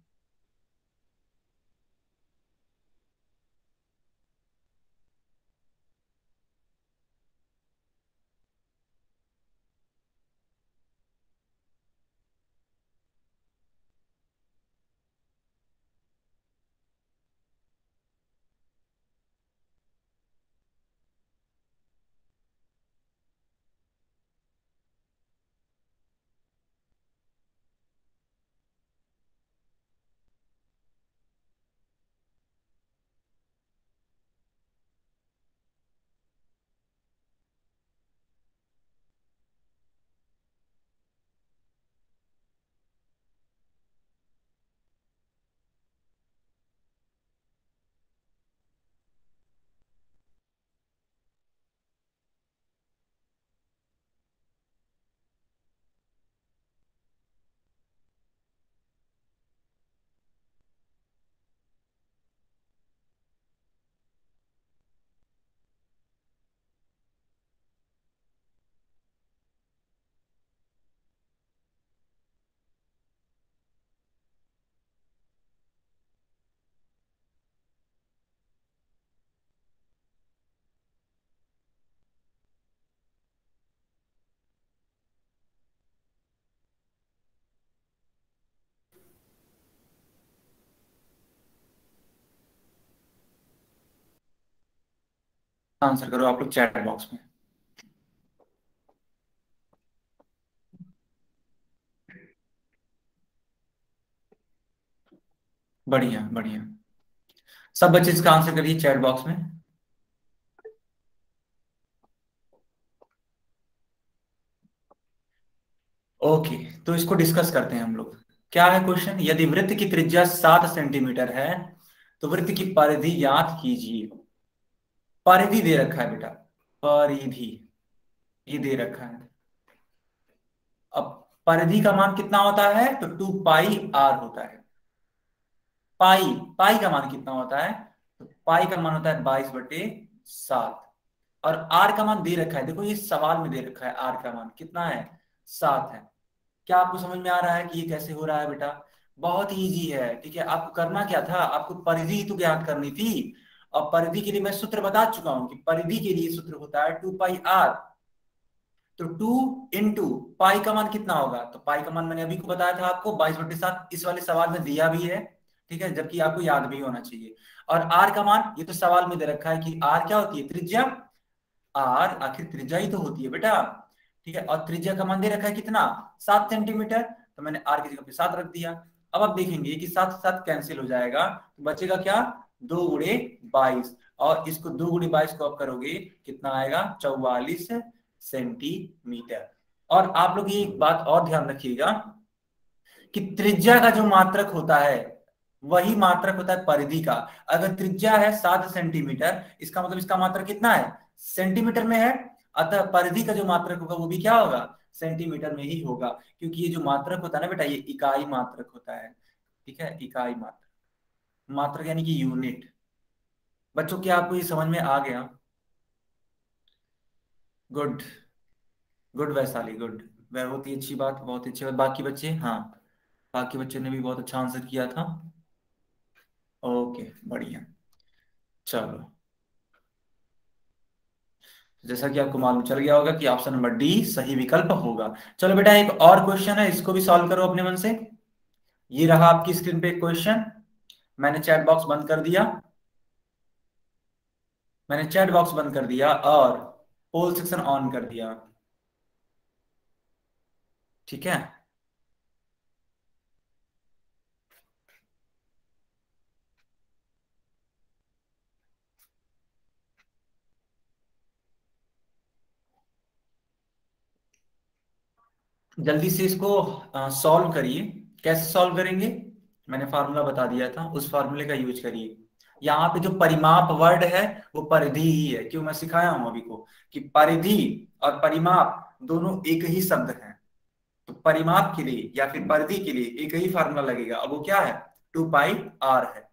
आंसर करो आप लोग चैट बॉक्स में। बढ़िया बढ़िया। सब बच्चे इसका आंसर करिए चैट बॉक्स में। ओके, तो इसको डिस्कस करते हैं हम लोग। क्या है क्वेश्चन? यदि वृत्त की त्रिज्या 7 सेंटीमीटर है तो वृत्त की परिधि ज्ञात कीजिए। परिधि दे रखा है बेटा, परिधि ये दे रखा है। अब परिधि का मान कितना होता है? तो 2 पाई r होता है। पाई, पाई का मान कितना होता है? तो पाई का मान होता है 22/7। और आर का मान दे रखा है, देखो ये सवाल में दे रखा है, आर का मान कितना है? 7 है। क्या आपको समझ में आ रहा है कि ये कैसे हो रहा है बेटा? बहुत ही इजी है। ठीक है, आपको करना क्या था? आपको परिधि ही तो ज्ञात करनी थी। और परिधि के लिए मैं सूत्र बता चुका हूं कि परिधि के लिए सूत्र होता है 2 पाई r। तो 2 × पाई का मान कितना होगा? तो पाई का मान मैंने अभी को बताया था आपको, 22/7। इस वाले सवाल में दिया भी है। ठीक है, जबकि आपको याद भी होना चाहिए। और आर का मान ये तो सवाल में दे रखा है कि आर क्या होती है? त्रिज्या। आर आखिर त्रिज्या ही तो होती है बेटा। ठीक है, और त्रिज्या का मान दे रखा है कितना? 7 सेंटीमीटर। तो मैंने आर की जगह पे 7 रख दिया। अब आप देखेंगे कि 7 कैंसिल हो जाएगा, तो बचेगा क्या? 2 × 22। और इसको 2 × 22 को आप करोगे, कितना आएगा? 44 सेंटीमीटर। और आप लोग ये एक बात और ध्यान रखिएगा कि त्रिज्या का जो मात्रक होता है वही मात्रक होता है परिधि का। अगर त्रिज्या है 7 सेंटीमीटर, इसका मतलब इसका मात्रक कितना है? सेंटीमीटर में है। अतः परिधि का जो मात्रक होगा वो भी क्या होगा? सेंटीमीटर में ही होगा। क्योंकि ये जो मात्रक होता है ना बेटा, ये इकाई मात्रक होता है। ठीक है, इकाई मात्रक। मात्रक यानी कि यूनिट। बच्चों, क्या आपको ये समझ में आ गया? गुड। Good Vaishali, good. वह बहुत ही अच्छी बात, बहुत ही अच्छी बात। बाकी बच्चे? हाँ, बाकी बच्चों ने भी बहुत अच्छा आंसर किया था। ओके, बढ़िया। चलो, जैसा कि आपको मालूम चल गया होगा कि ऑप्शन नंबर डी सही विकल्प होगा। चलो बेटा, एक और क्वेश्चन है, इसको भी सॉल्व करो अपने मन से। ये रहा आपकी स्क्रीन पे क्वेश्चन। मैंने चैट बॉक्स बंद कर दिया। मैंने चैट बॉक्स बंद कर दिया और पोल सेक्शन ऑन कर दिया। ठीक है, जल्दी से इसको सॉल्व करिए। कैसे सॉल्व करेंगे? मैंने फार्मूला बता दिया था, उस फार्मूले का यूज करिए। यहाँ पे जो परिमाप वर्ड है वो परिधि ही है, क्यों, मैं सिखाया हूं अभी को कि परिधि और परिमाप दोनों एक ही शब्द हैं। तो परिमाप के लिए या फिर परिधि के लिए एक ही फार्मूला लगेगा, अब वो क्या है, 2 पाई r है।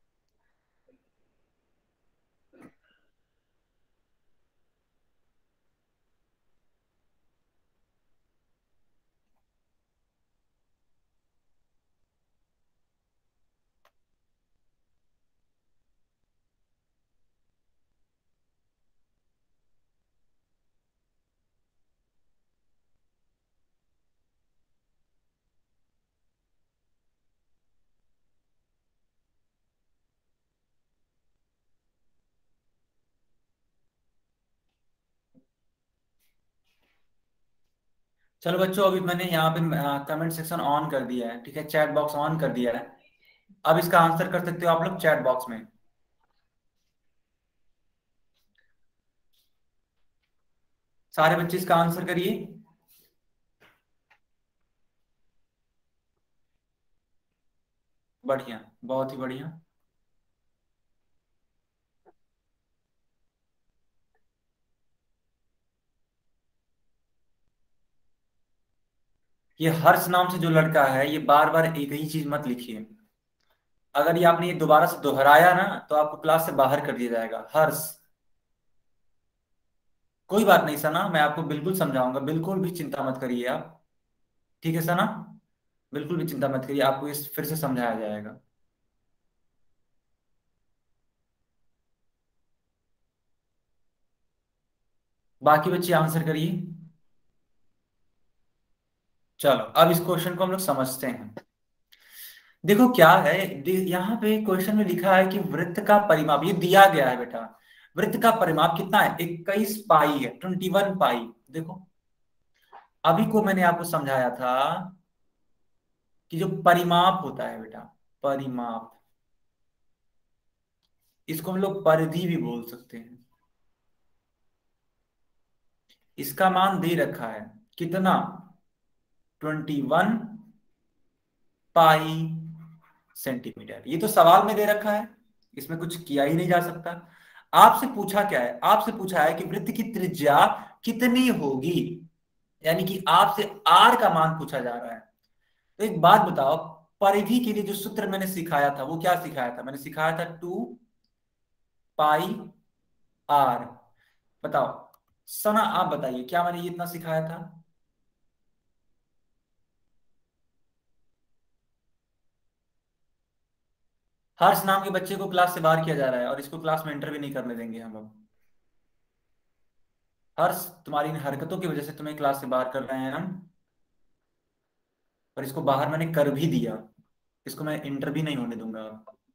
चलो बच्चों, अभी मैंने यहाँ पे कमेंट सेक्शन ऑन कर दिया है, ठीक है, चैट बॉक्स ऑन कर दिया है। अब इसका आंसर कर सकते हो आप लोग चैट बॉक्स में। सारे बच्चे इसका आंसर करिए। बढ़िया, बहुत ही बढ़िया। ये हर्ष नाम से जो लड़का है, ये बार बार एक ही चीज मत लिखिए। अगर ये आपने ये दोबारा से दोहराया ना तो आपको क्लास से बाहर कर दिया जाएगा। हर्ष, कोई बात नहीं सना, मैं आपको बिल्कुल समझाऊंगा, बिल्कुल भी चिंता मत करिए आप। ठीक है सना, बिल्कुल भी चिंता मत करिए, आपको इस फिर से समझाया जाएगा। बाकी बच्चे आंसर करिए। चलो अब इस क्वेश्चन को हम लोग समझते हैं। देखो क्या है, यहाँ पे क्वेश्चन में लिखा है कि वृत्त का परिमाप, ये दिया गया है बेटा, वृत्त का परिमाप कितना है, 21 पाई है, 21 पाई। देखो अभी को मैंने आपको समझाया था कि जो परिमाप होता है बेटा, परिमाप, इसको हम लोग परिधि भी बोल सकते हैं। इसका मान दे रखा है कितना, 21 पाई सेंटीमीटर। ये तो सवाल में दे रखा है, इसमें कुछ किया ही नहीं जा सकता। आपसे पूछा क्या है, आपसे पूछा है कि वृत्त की त्रिज्या कितनी होगी, यानी कि आपसे आर का मान पूछा जा रहा है। तो एक बात बताओ, परिधि के लिए जो सूत्र मैंने सिखाया था वो क्या सिखाया था, मैंने सिखाया था 2 पाई r। बताओ सना, आप बताइए क्या मैंने ये इतना सिखाया था। हर्ष नाम के बच्चे को क्लास से बाहर किया जा रहा है और इसको क्लास में एंटर भी नहीं करने देंगे हम लोग। हर्ष, तुम्हारी इन हरकतों की वजह से तुम्हें क्लास से बाहर कर रहे हैं हम, और इसको बाहर मैंने कर भी दिया, इसको मैं इंटर भी नहीं होने दूंगा।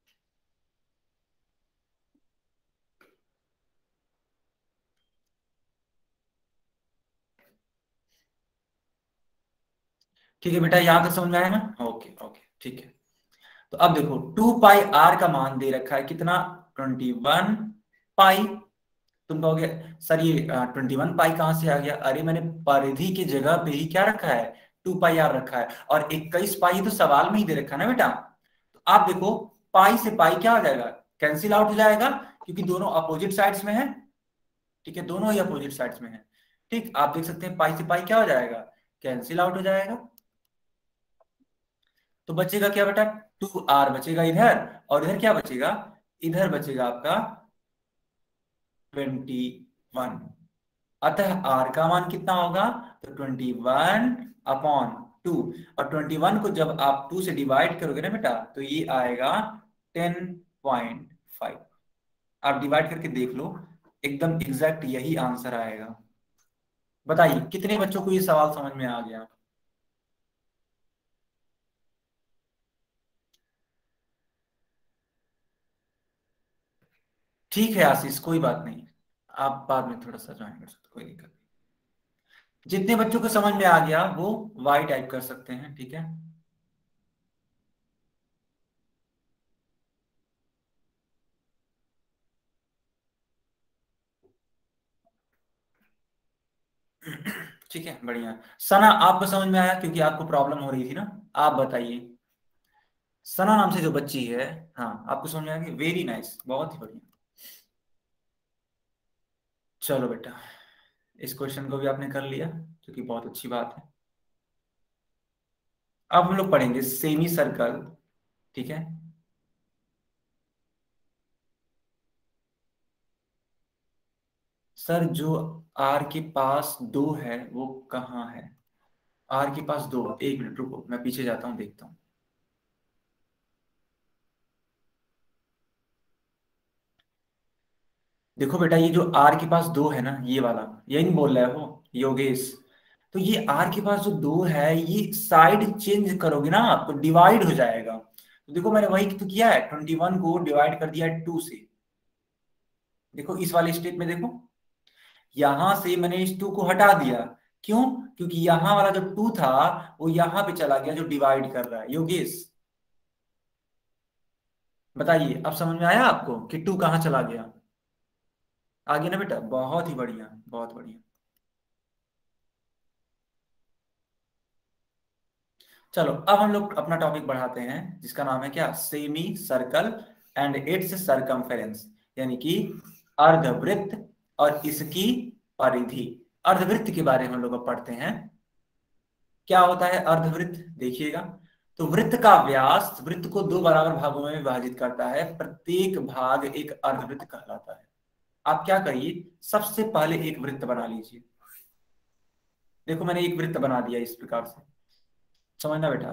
ठीक है बेटा, यहां तक समझ में आया ना, ओके ओके ठीक है। तो अब देखो 2 पाई r का मान दे रखा है कितना, 21 पाई। तुम कहोगे सर ये 21 पाई कहाँ से आ गया, अरे मैंने परिधि की जगह पे ही क्या रखा है, 2 पाई r रखा है, और 21 पाई तो सवाल में ही दे रखा है ना बेटा। तो आप देखो, पाई से पाई क्या हो जाएगा, कैंसिल आउट हो जाएगा, क्योंकि दोनों अपोजिट साइड्स में है। ठीक है, दोनों ही अपोजिट साइड्स में है। ठीक, आप देख सकते हैं पाई से पाई क्या हो जाएगा, कैंसिल आउट हो जाएगा। तो बचेगा क्या बेटा, 2r बचेगा इधर, और इधर क्या बचेगा, इधर बचेगा आपका 21। अतः r का मान कितना होगा, तो 21/2। और 21 को जब आप 2 से डिवाइड करोगे ना बेटा, तो ये आएगा 10.5। आप डिवाइड करके देख लो, एकदम एग्जैक्ट यही आंसर आएगा। बताइए कितने बच्चों को ये सवाल समझ में आ गया। ठीक है आशीष, कोई बात नहीं, आप बाद में थोड़ा सा ज्वाइन कर सकते, कोई दिक्कत नहीं। जितने बच्चों को समझ में आ गया वो वाई टाइप कर सकते हैं, ठीक है। ठीक है, बढ़िया। सना आपको समझ में आया, क्योंकि आपको प्रॉब्लम हो रही थी ना, आप बताइए। सना नाम से जो बच्ची है। हाँ, आपको समझ में आ गई, वेरी नाइस, बहुत ही बढ़िया। चलो बेटा, इस क्वेश्चन को भी आपने कर लिया, जो कि बहुत अच्छी बात है। अब हम लोग पढ़ेंगे सेमी सर्कल। ठीक है। सर, जो आर के पास दो है वो कहाँ है? आर के पास दो, एक मिनट रुको, मैं पीछे जाता हूँ, देखता हूँ। देखो बेटा, ये जो आर के पास दो है ना, ये वाला, यही नहीं बोल रहा है वो योगेश? तो ये आर के पास जो दो है, ये साइड चेंज करोगे ना आप, तो डिवाइड हो जाएगा। तो देखो, मैंने वही तो किया है, 21 को डिवाइड कर दिया है 2 से। देखो इस वाले स्टेप में देखो, यहां से मैंने इस 2 को हटा दिया। क्यों? क्योंकि यहां वाला जो 2 था, वो यहां पे चला गया, जो डिवाइड कर रहा है योगेश। बताइए, अब समझ में आया आपको कि 2 कहाँ चला गया? आगे ना बेटा, बहुत ही बढ़िया, बहुत बढ़िया। चलो, अब हम लोग अपना टॉपिक बढ़ाते हैं, जिसका नाम है क्या, semi circle and its circumference, यानी कि अर्धवृत्त और इसकी परिधि। अर्धवृत्त के बारे में हम लोग अब पढ़ते हैं। क्या होता है अर्धवृत्त, देखिएगा। तो वृत्त का व्यास वृत्त को दो बराबर भागों में विभाजित करता है, प्रत्येक भाग एक अर्धवृत्त कहलाता है। आप क्या करिए, सबसे पहले एक वृत्त बना लीजिए। देखो, मैंने एक वृत्त बना दिया इस प्रकार से, समझना बेटा।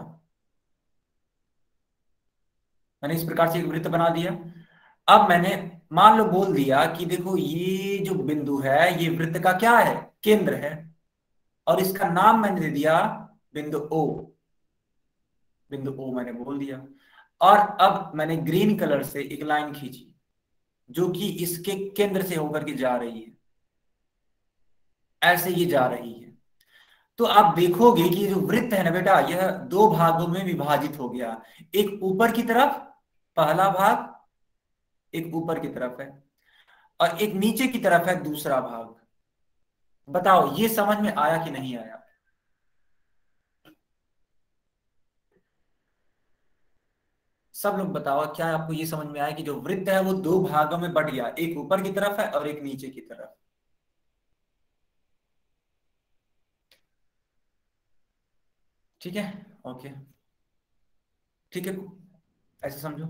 मैंने इस प्रकार से एक वृत्त बना दिया। अब मैंने मान लो बोल दिया कि देखो, ये जो बिंदु है, ये वृत्त का क्या है, केंद्र है। और इसका नाम मैंने दे दिया बिंदु ओ। बिंदु ओ मैंने बोल दिया। और अब मैंने ग्रीन कलर से एक लाइन खींची, जो कि इसके केंद्र से होकर के जा रही है। ऐसे ये जा रही है। तो आप देखोगे कि ये जो वृत्त है ना बेटा, यह दो भागों में विभाजित हो गया। एक ऊपर की तरफ, पहला भाग एक ऊपर की तरफ है, और एक नीचे की तरफ है दूसरा भाग। बताओ, ये समझ में आया कि नहीं आया? सब लोग बताओ, क्या आपको ये समझ में आया कि जो वृत्त है वो दो भागों में बट गया, एक ऊपर की तरफ है और एक नीचे की तरफ? ठीक है, ओके, ठीक है, ऐसे समझो।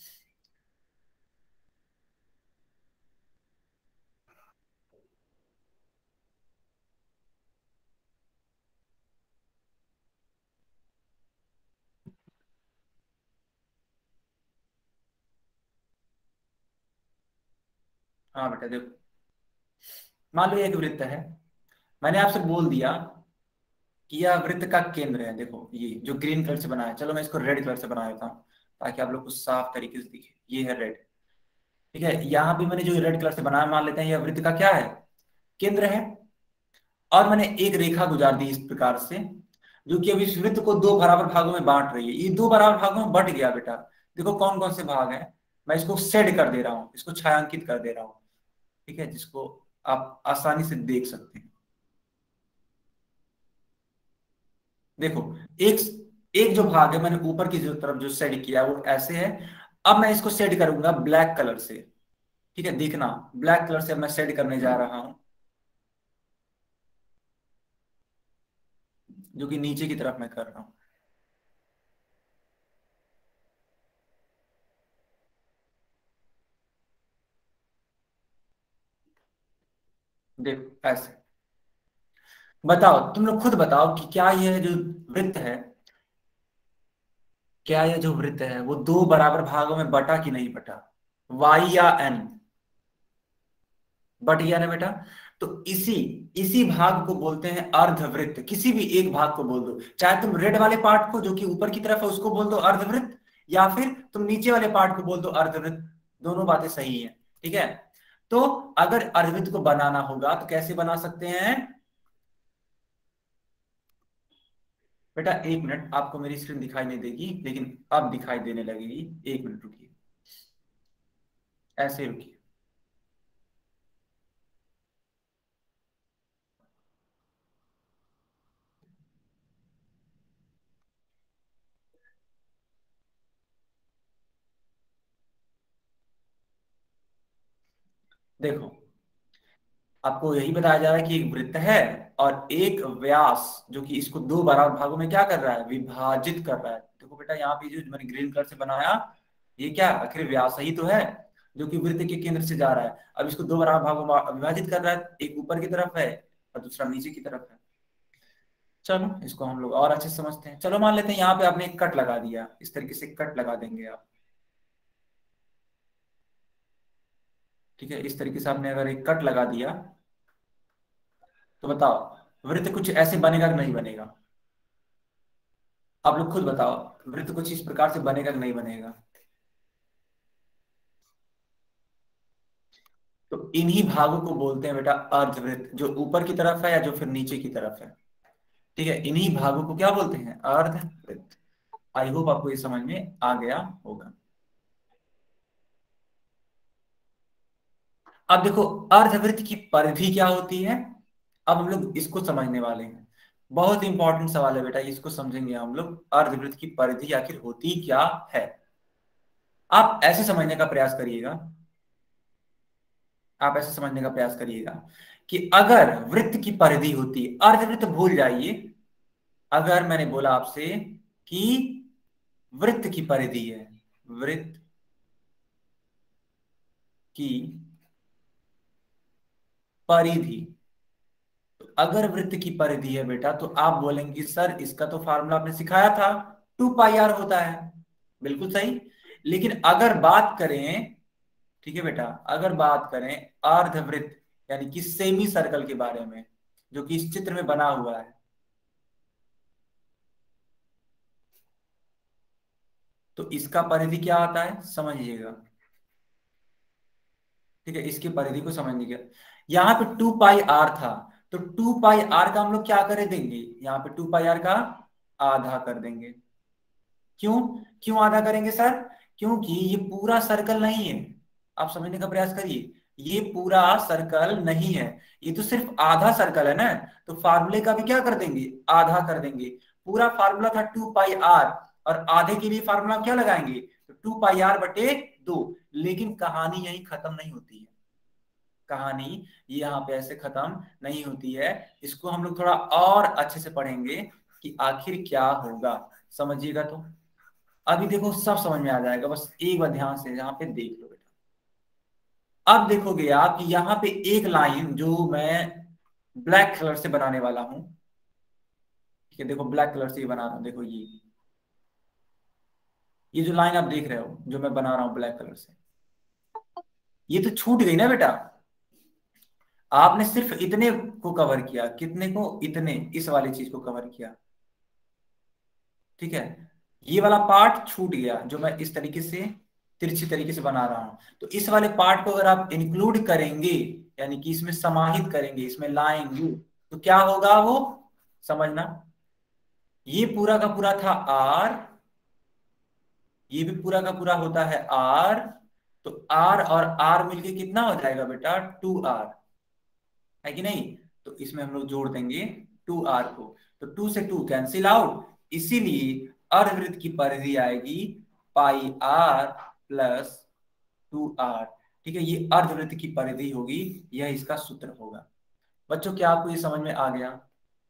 हाँ बेटा, देखो, मान लो ये एक वृत्त है। मैंने आपसे बोल दिया कि यह वृत्त का केंद्र है। देखो, ये जो ग्रीन कलर से बना है, चलो मैं इसको रेड कलर से बना देता हूँ, ताकि आप लोग को साफ तरीके से दिखे। ये है रेड। ठीक है, यहाँ भी मैंने जो रेड कलर से बनाया, मान लेते हैं यह वृत्त का क्या है, केंद्र है। और मैंने एक रेखा गुजार दी इस प्रकार से, जो कि अब इस वृत्त को दो बराबर भागों में बांट रही है। ये दो बराबर भागों में बट गया बेटा। देखो कौन कौन से भाग हैं, मैं इसको शेड कर दे रहा हूँ, इसको छायांकित कर दे रहा हूँ। ठीक है, जिसको आप आसानी से देख सकते हैं। देखो, एक एक जो भाग है, मैंने ऊपर की जो तरफ जो शेड किया वो ऐसे है। अब मैं इसको शेड करूंगा ब्लैक कलर से। ठीक है, देखना, ब्लैक कलर से अब मैं शेड करने जा रहा हूं, जो कि नीचे की तरफ मैं कर रहा हूं। देखो ऐसे। बताओ, तुम लोग खुद बताओ कि क्या यह जो वृत्त है, क्या यह जो वृत्त है वो दो बराबर भागों में बटा कि नहीं बटा? वाई या एन? बट गया ना बेटा। तो इसी इसी भाग को बोलते हैं अर्धवृत्त। किसी भी एक भाग को बोल दो, चाहे तुम रेड वाले पार्ट को जो कि ऊपर की तरफ है उसको बोल दो अर्धवृत्त, या फिर तुम नीचे वाले पार्ट को बोल दो अर्धवृत्त। दोनों बातें सही है। ठीक है। तो अगर अर्धवृत्त को बनाना होगा तो कैसे बना सकते हैं? बेटा एक मिनट, आपको मेरी स्क्रीन दिखाई नहीं देगी, लेकिन अब दिखाई देने लगेगी। एक मिनट रुकिए, ऐसे रुकिए। देखो, आपको यही बताया जा रहा है कि एक वृत्त है और एक व्यास, जो कि इसको दो बराबर भागों में क्या कर रहा है, विभाजित कर रहा है। देखो बेटा, यहाँ पे जो मैंने ग्रीन कलर से बनाया, ये क्या आखिर व्यास ही तो है, जो कि वृत्त के केंद्र से जा रहा है। अब इसको दो बराबर भागों में विभाजित कर रहा है, एक ऊपर की तरफ है और दूसरा नीचे की तरफ है। चलो इसको हम लोग और अच्छे से समझते हैं। चलो मान लेते हैं यहाँ पे आपने एक कट लगा दिया, इस तरीके से कट लगा देंगे आप। ठीक है, इस तरीके से आपने अगर एक कट लगा दिया, तो बताओ वृत्त कुछ ऐसे बनेगा कि नहीं बनेगा? आप लोग खुद बताओ, वृत्त कुछ इस प्रकार से बनेगा कि नहीं बनेगा? तो इन्हीं भागों को बोलते हैं बेटा अर्धवृत्त, जो ऊपर की तरफ है या जो फिर नीचे की तरफ है। ठीक है, इन्हीं भागों को क्या बोलते हैं, अर्धवृत्त। आई होप आपको ये समझ में आ गया होगा। अब देखो, अर्धवृत्त की परिधि क्या होती है, अब हम लोग इसको समझने वाले हैं। बहुत इंपॉर्टेंट सवाल है बेटा, इसको समझेंगे हम लोग, अर्धवृत्त की परिधि आखिर होती क्या है। आप ऐसे समझने का प्रयास करिएगा, आप ऐसे समझने का प्रयास करिएगा कि अगर वृत्त की परिधि होती, अर्धवृत्त भूल जाइए, अगर मैंने बोला आपसे कि वृत्त की परिधि है, वृत्त की परिधि, तो अगर वृत्त की परिधि है बेटा, तो आप बोलेंगे सर इसका तो फार्मूला आपने सिखाया था, 2 पाई आर होता है। बिल्कुल सही। लेकिन अगर बात करें, ठीक है बेटा, अगर बात करें अर्धवृत्त यानी कि सेमी सर्कल के बारे में, जो कि इस चित्र में बना हुआ है, तो इसका परिधि क्या आता है समझिएगा। ठीक है, इसकी परिधि को समझने का, यहाँ पे 2 पाई आर था, तो 2 पाई आर का हम लोग क्या कर देंगे, यहाँ पे 2 पाई आर का आधा कर देंगे। क्यों? क्यों आधा करेंगे सर? क्योंकि ये पूरा सर्कल नहीं है। आप समझने का प्रयास करिए, ये पूरा सर्कल नहीं है, ये तो सिर्फ आधा सर्कल है ना। तो फार्मूले का भी क्या कर देंगे, आधा कर देंगे। पूरा फार्मूला था 2 पाई आर, और आधे के लिए फार्मूला क्या लगाएंगे, तो 2 पाई आर बटे 2। लेकिन कहानी यही खत्म नहीं होती है, कहानी ये यहाँ पे ऐसे खत्म नहीं होती है। इसको हम लोग थोड़ा और अच्छे से पढ़ेंगे कि आखिर क्या होगा, समझिएगा। तो अभी देखो सब समझ में आ जाएगा, बस एक बार ध्यान से यहाँ पे देख लो बेटा। अब देखोगे आप कि यहाँ पे एक लाइन जो मैं ब्लैक कलर से बनाने वाला हूं, ठीक है, देखो ब्लैक कलर से ये बना रहा हूं, देखो ये जो लाइन आप देख रहे हो जो मैं बना रहा हूं ब्लैक कलर से, ये तो छूट गई ना बेटा। आपने सिर्फ इतने को कवर किया, कितने को, इतने, इस वाली चीज को कवर किया। ठीक है, ये वाला पार्ट छूट गया जो मैं इस तरीके से तिरछी तरीके से बना रहा हूं। तो इस वाले पार्ट को अगर आप इंक्लूड करेंगे, यानी कि इसमें समाहित करेंगे, इसमें लाएंगे, तो क्या होगा वो समझना। ये पूरा का पूरा था आर, ये भी पूरा का पूरा होता है आर, तो आर और आर मिलके कितना हो जाएगा बेटा, 2 आर, है कि नहीं? तो इसमें हम लोग जोड़ देंगे 2 आर को, तो 2 से 2 कैंसिल आउट, इसीलिए अर्धवृत्त की परिधि आएगी पाई आर प्लस 2 आर। ठीक है, ये अर्धवृत्त की परिधि होगी, यह इसका सूत्र होगा। बच्चों क्या आपको ये समझ में आ गया?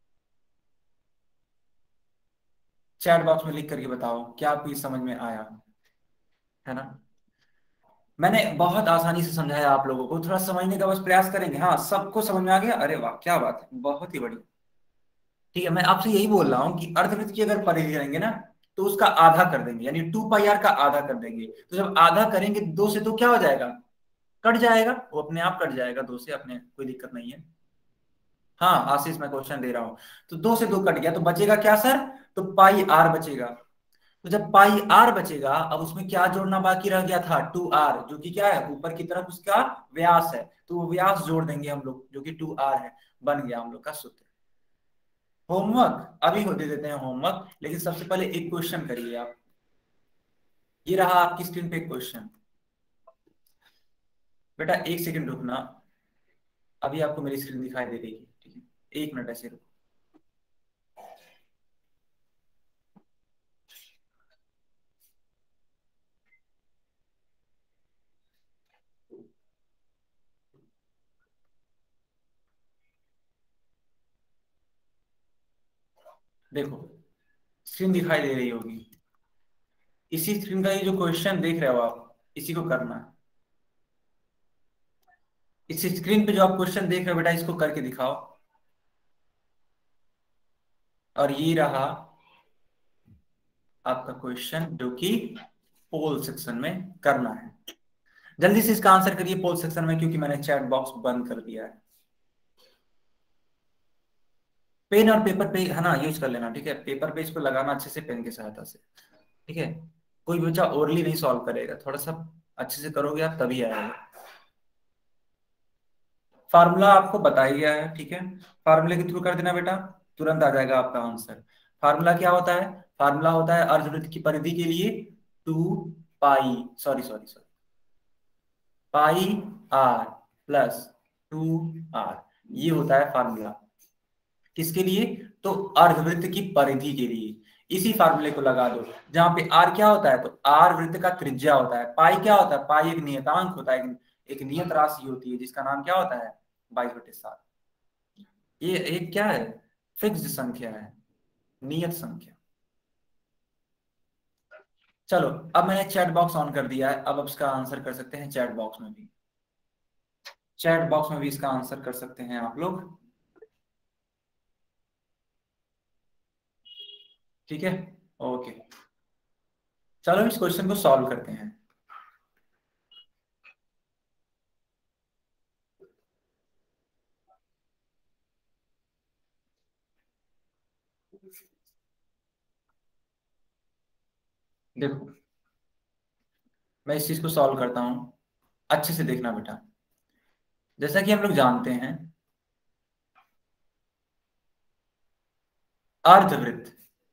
चैट बॉक्स में लिख करके बताओ क्या आपको ये समझ में आया, है ना? मैंने बहुत आसानी से समझाया आप लोगों को, थोड़ा समझने का बस प्रयास करेंगे। हाँ, सबको समझ में आ गया, अरे वाह क्या बात है, बहुत ही बढ़िया। ठीक है, मैं आपसे यही बोल रहा हूँ कि अर्धवृत्त की अगर परिधि करेंगे ना, तो उसका आधा कर देंगे, यानी 2 पाई आर का आधा कर देंगे। तो जब आधा करेंगे 2 से 2 क्या हो जाएगा, कट जाएगा, वो अपने आप कट जाएगा, 2 से, अपने कोई दिक्कत नहीं है। हाँ आशीष, मैं क्वेश्चन दे रहा हूँ। तो 2 से 2 कट गया, तो बचेगा क्या सर, तो पाई आर बचेगा। तो जब पाई आर बचेगा, अब उसमें क्या जोड़ना बाकी रह गया था, 2 आर, जो कि क्या है, ऊपर की तरफ उसका व्यास है, तो वो व्यास जोड़ देंगे हम लोग, जो कि 2 आर है। बन गया हम लोग का सूत्र। होमवर्क अभी हो दे देते हैं होमवर्क, लेकिन सबसे पहले एक क्वेश्चन करिए आप। ये रहा आपकी स्क्रीन पे एक क्वेश्चन। बेटा एक सेकंड रुकना, अभी आपको मेरी स्क्रीन दिखाई दे रही है, ठीक है, 1 मिनट ऐसे रुको। देखो स्क्रीन दिखाई दे रही होगी, इसी स्क्रीन का ये जो क्वेश्चन देख रहे हो आप, इसी को करना है। इस स्क्रीन पे जो आप क्वेश्चन देख रहे हो बेटा, इसको करके दिखाओ। और ये रहा आपका क्वेश्चन जो कि पोल सेक्शन में करना है। जल्दी से इसका आंसर करिए पोल सेक्शन में, क्योंकि मैंने चैट बॉक्स बंद कर दिया है। पेन और पेपर पे है ना यूज कर लेना, ठीक है। पेपर पे इसको लगाना अच्छे से पेन की सहायता से, ठीक है। कोई बच्चा ओरली नहीं सॉल्व करेगा, थोड़ा सा अच्छे से करोगे आप तभी आएगा। फार्मूला आपको बता ही गया है, ठीक है। फार्मूले के थ्रू कर देना बेटा, तुरंत आ जाएगा आपका आंसर। फार्मूला क्या होता है? फार्मूला होता है अर्धवृत्त की परिधि के लिए 2 pi pi r plus 2 r, ये होता है फार्मूला। किसके लिए? तो अर्धवृत्त की परिधि के लिए। इसी फार्मूले को लगा दो जहां पे आर क्या होता है, तो आर वृत्त का त्रिज्या होता है। पाई क्या होता है? पाई एक नियतांक होता है, एक नियत राशि होती है जिसका नाम क्या होता है? 22/7। ये एक क्या है? फिक्स्ड संख्या है, नियत संख्या। चलो अब मैंने चैट बॉक्स ऑन कर दिया है, अब इसका आंसर कर सकते हैं चैट बॉक्स में भी। चैट बॉक्स में भी इसका आंसर कर सकते हैं आप लोग, ठीक है। ओके, चलो इस क्वेश्चन को सॉल्व करते हैं। देखो मैं इस चीज को सॉल्व करता हूं, अच्छे से देखना बेटा। जैसा कि हम लोग जानते हैं, अर्धवृत्त,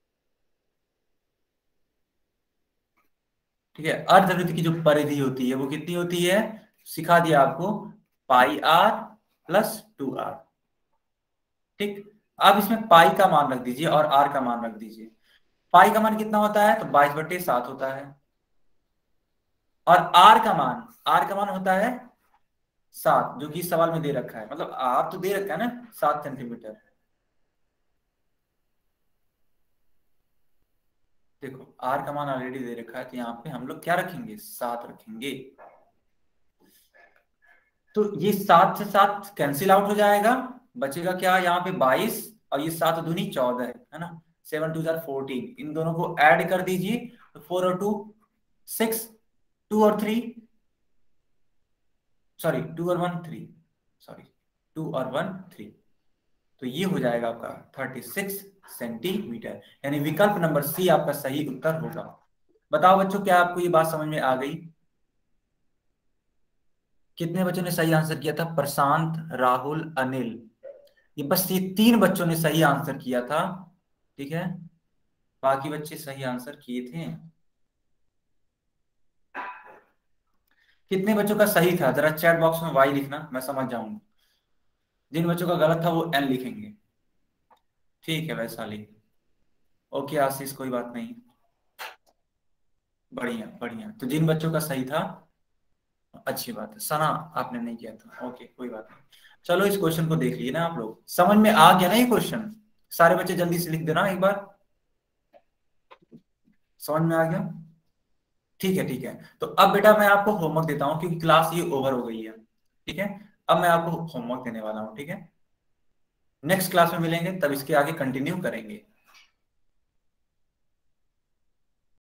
ठीक है, अर्धवृत्त की जो परिधि होती है वो कितनी होती है? सिखा दिया आपको, पाई आर प्लस 2 आर, ठीक। अब इसमें पाई का मान रख दीजिए और आर का मान रख दीजिए। पाई का मान कितना होता है? तो 22/7 होता है। और आर का मान होता है 7, जो कि इस सवाल में दे रखा है। मतलब आर तो दे रखा है ना, 7 सेंटीमीटर। देखो आर का मान ऑलरेडी दे रखा है, तो यहाँ पे हम लोग क्या रखेंगे? 7 रखेंगे। तो ये 7 से 7 कैंसिल आउट हो जाएगा, बचेगा क्या यहाँ पे? 22, और ये 7 दूनी 14 है ना। 7 2 14, इन दोनों को ऐड कर दीजिए, तो 4 और 2 6, 2 और 3, सॉरी 2 और 1 3, सॉरी 2 और 1 3, तो ये हो जाएगा आपका 36 सेंटीमीटर। यानी विकल्प नंबर सी आपका सही उत्तर होगा। बताओ बच्चों, क्या आपको ये बात समझ में आ गई? कितने बच्चों ने सही आंसर किया था? प्रशांत, राहुल, अनिल, ये बस ये 3 बच्चों ने सही आंसर किया था, ठीक है। बाकी बच्चे सही आंसर किए थे। कितने बच्चों का सही था? जरा चैट बॉक्स में वाई लिखना, मैं समझ जाऊंगा। जिन बच्चों का गलत था वो एन लिखेंगे, ठीक है वैशाली। ओके आशीष, कोई बात नहीं, बढ़िया बढ़िया। तो जिन बच्चों का सही था, अच्छी बात है। सना, आपने नहीं किया था, ओके कोई बात नहीं। चलो इस क्वेश्चन को देख लिए ना आप लोग, समझ में आ गया ना ये क्वेश्चन? सारे बच्चे जल्दी से लिख देना एक बार, समझ में आ गया? ठीक है ठीक है। तो अब बेटा मैं आपको होमवर्क देता हूँ, क्योंकि क्लास ये ओवर हो गई है, ठीक है। अब मैं आपको होमवर्क देने वाला हूँ, ठीक है। नेक्स्ट क्लास में मिलेंगे, तब इसके आगे कंटिन्यू करेंगे।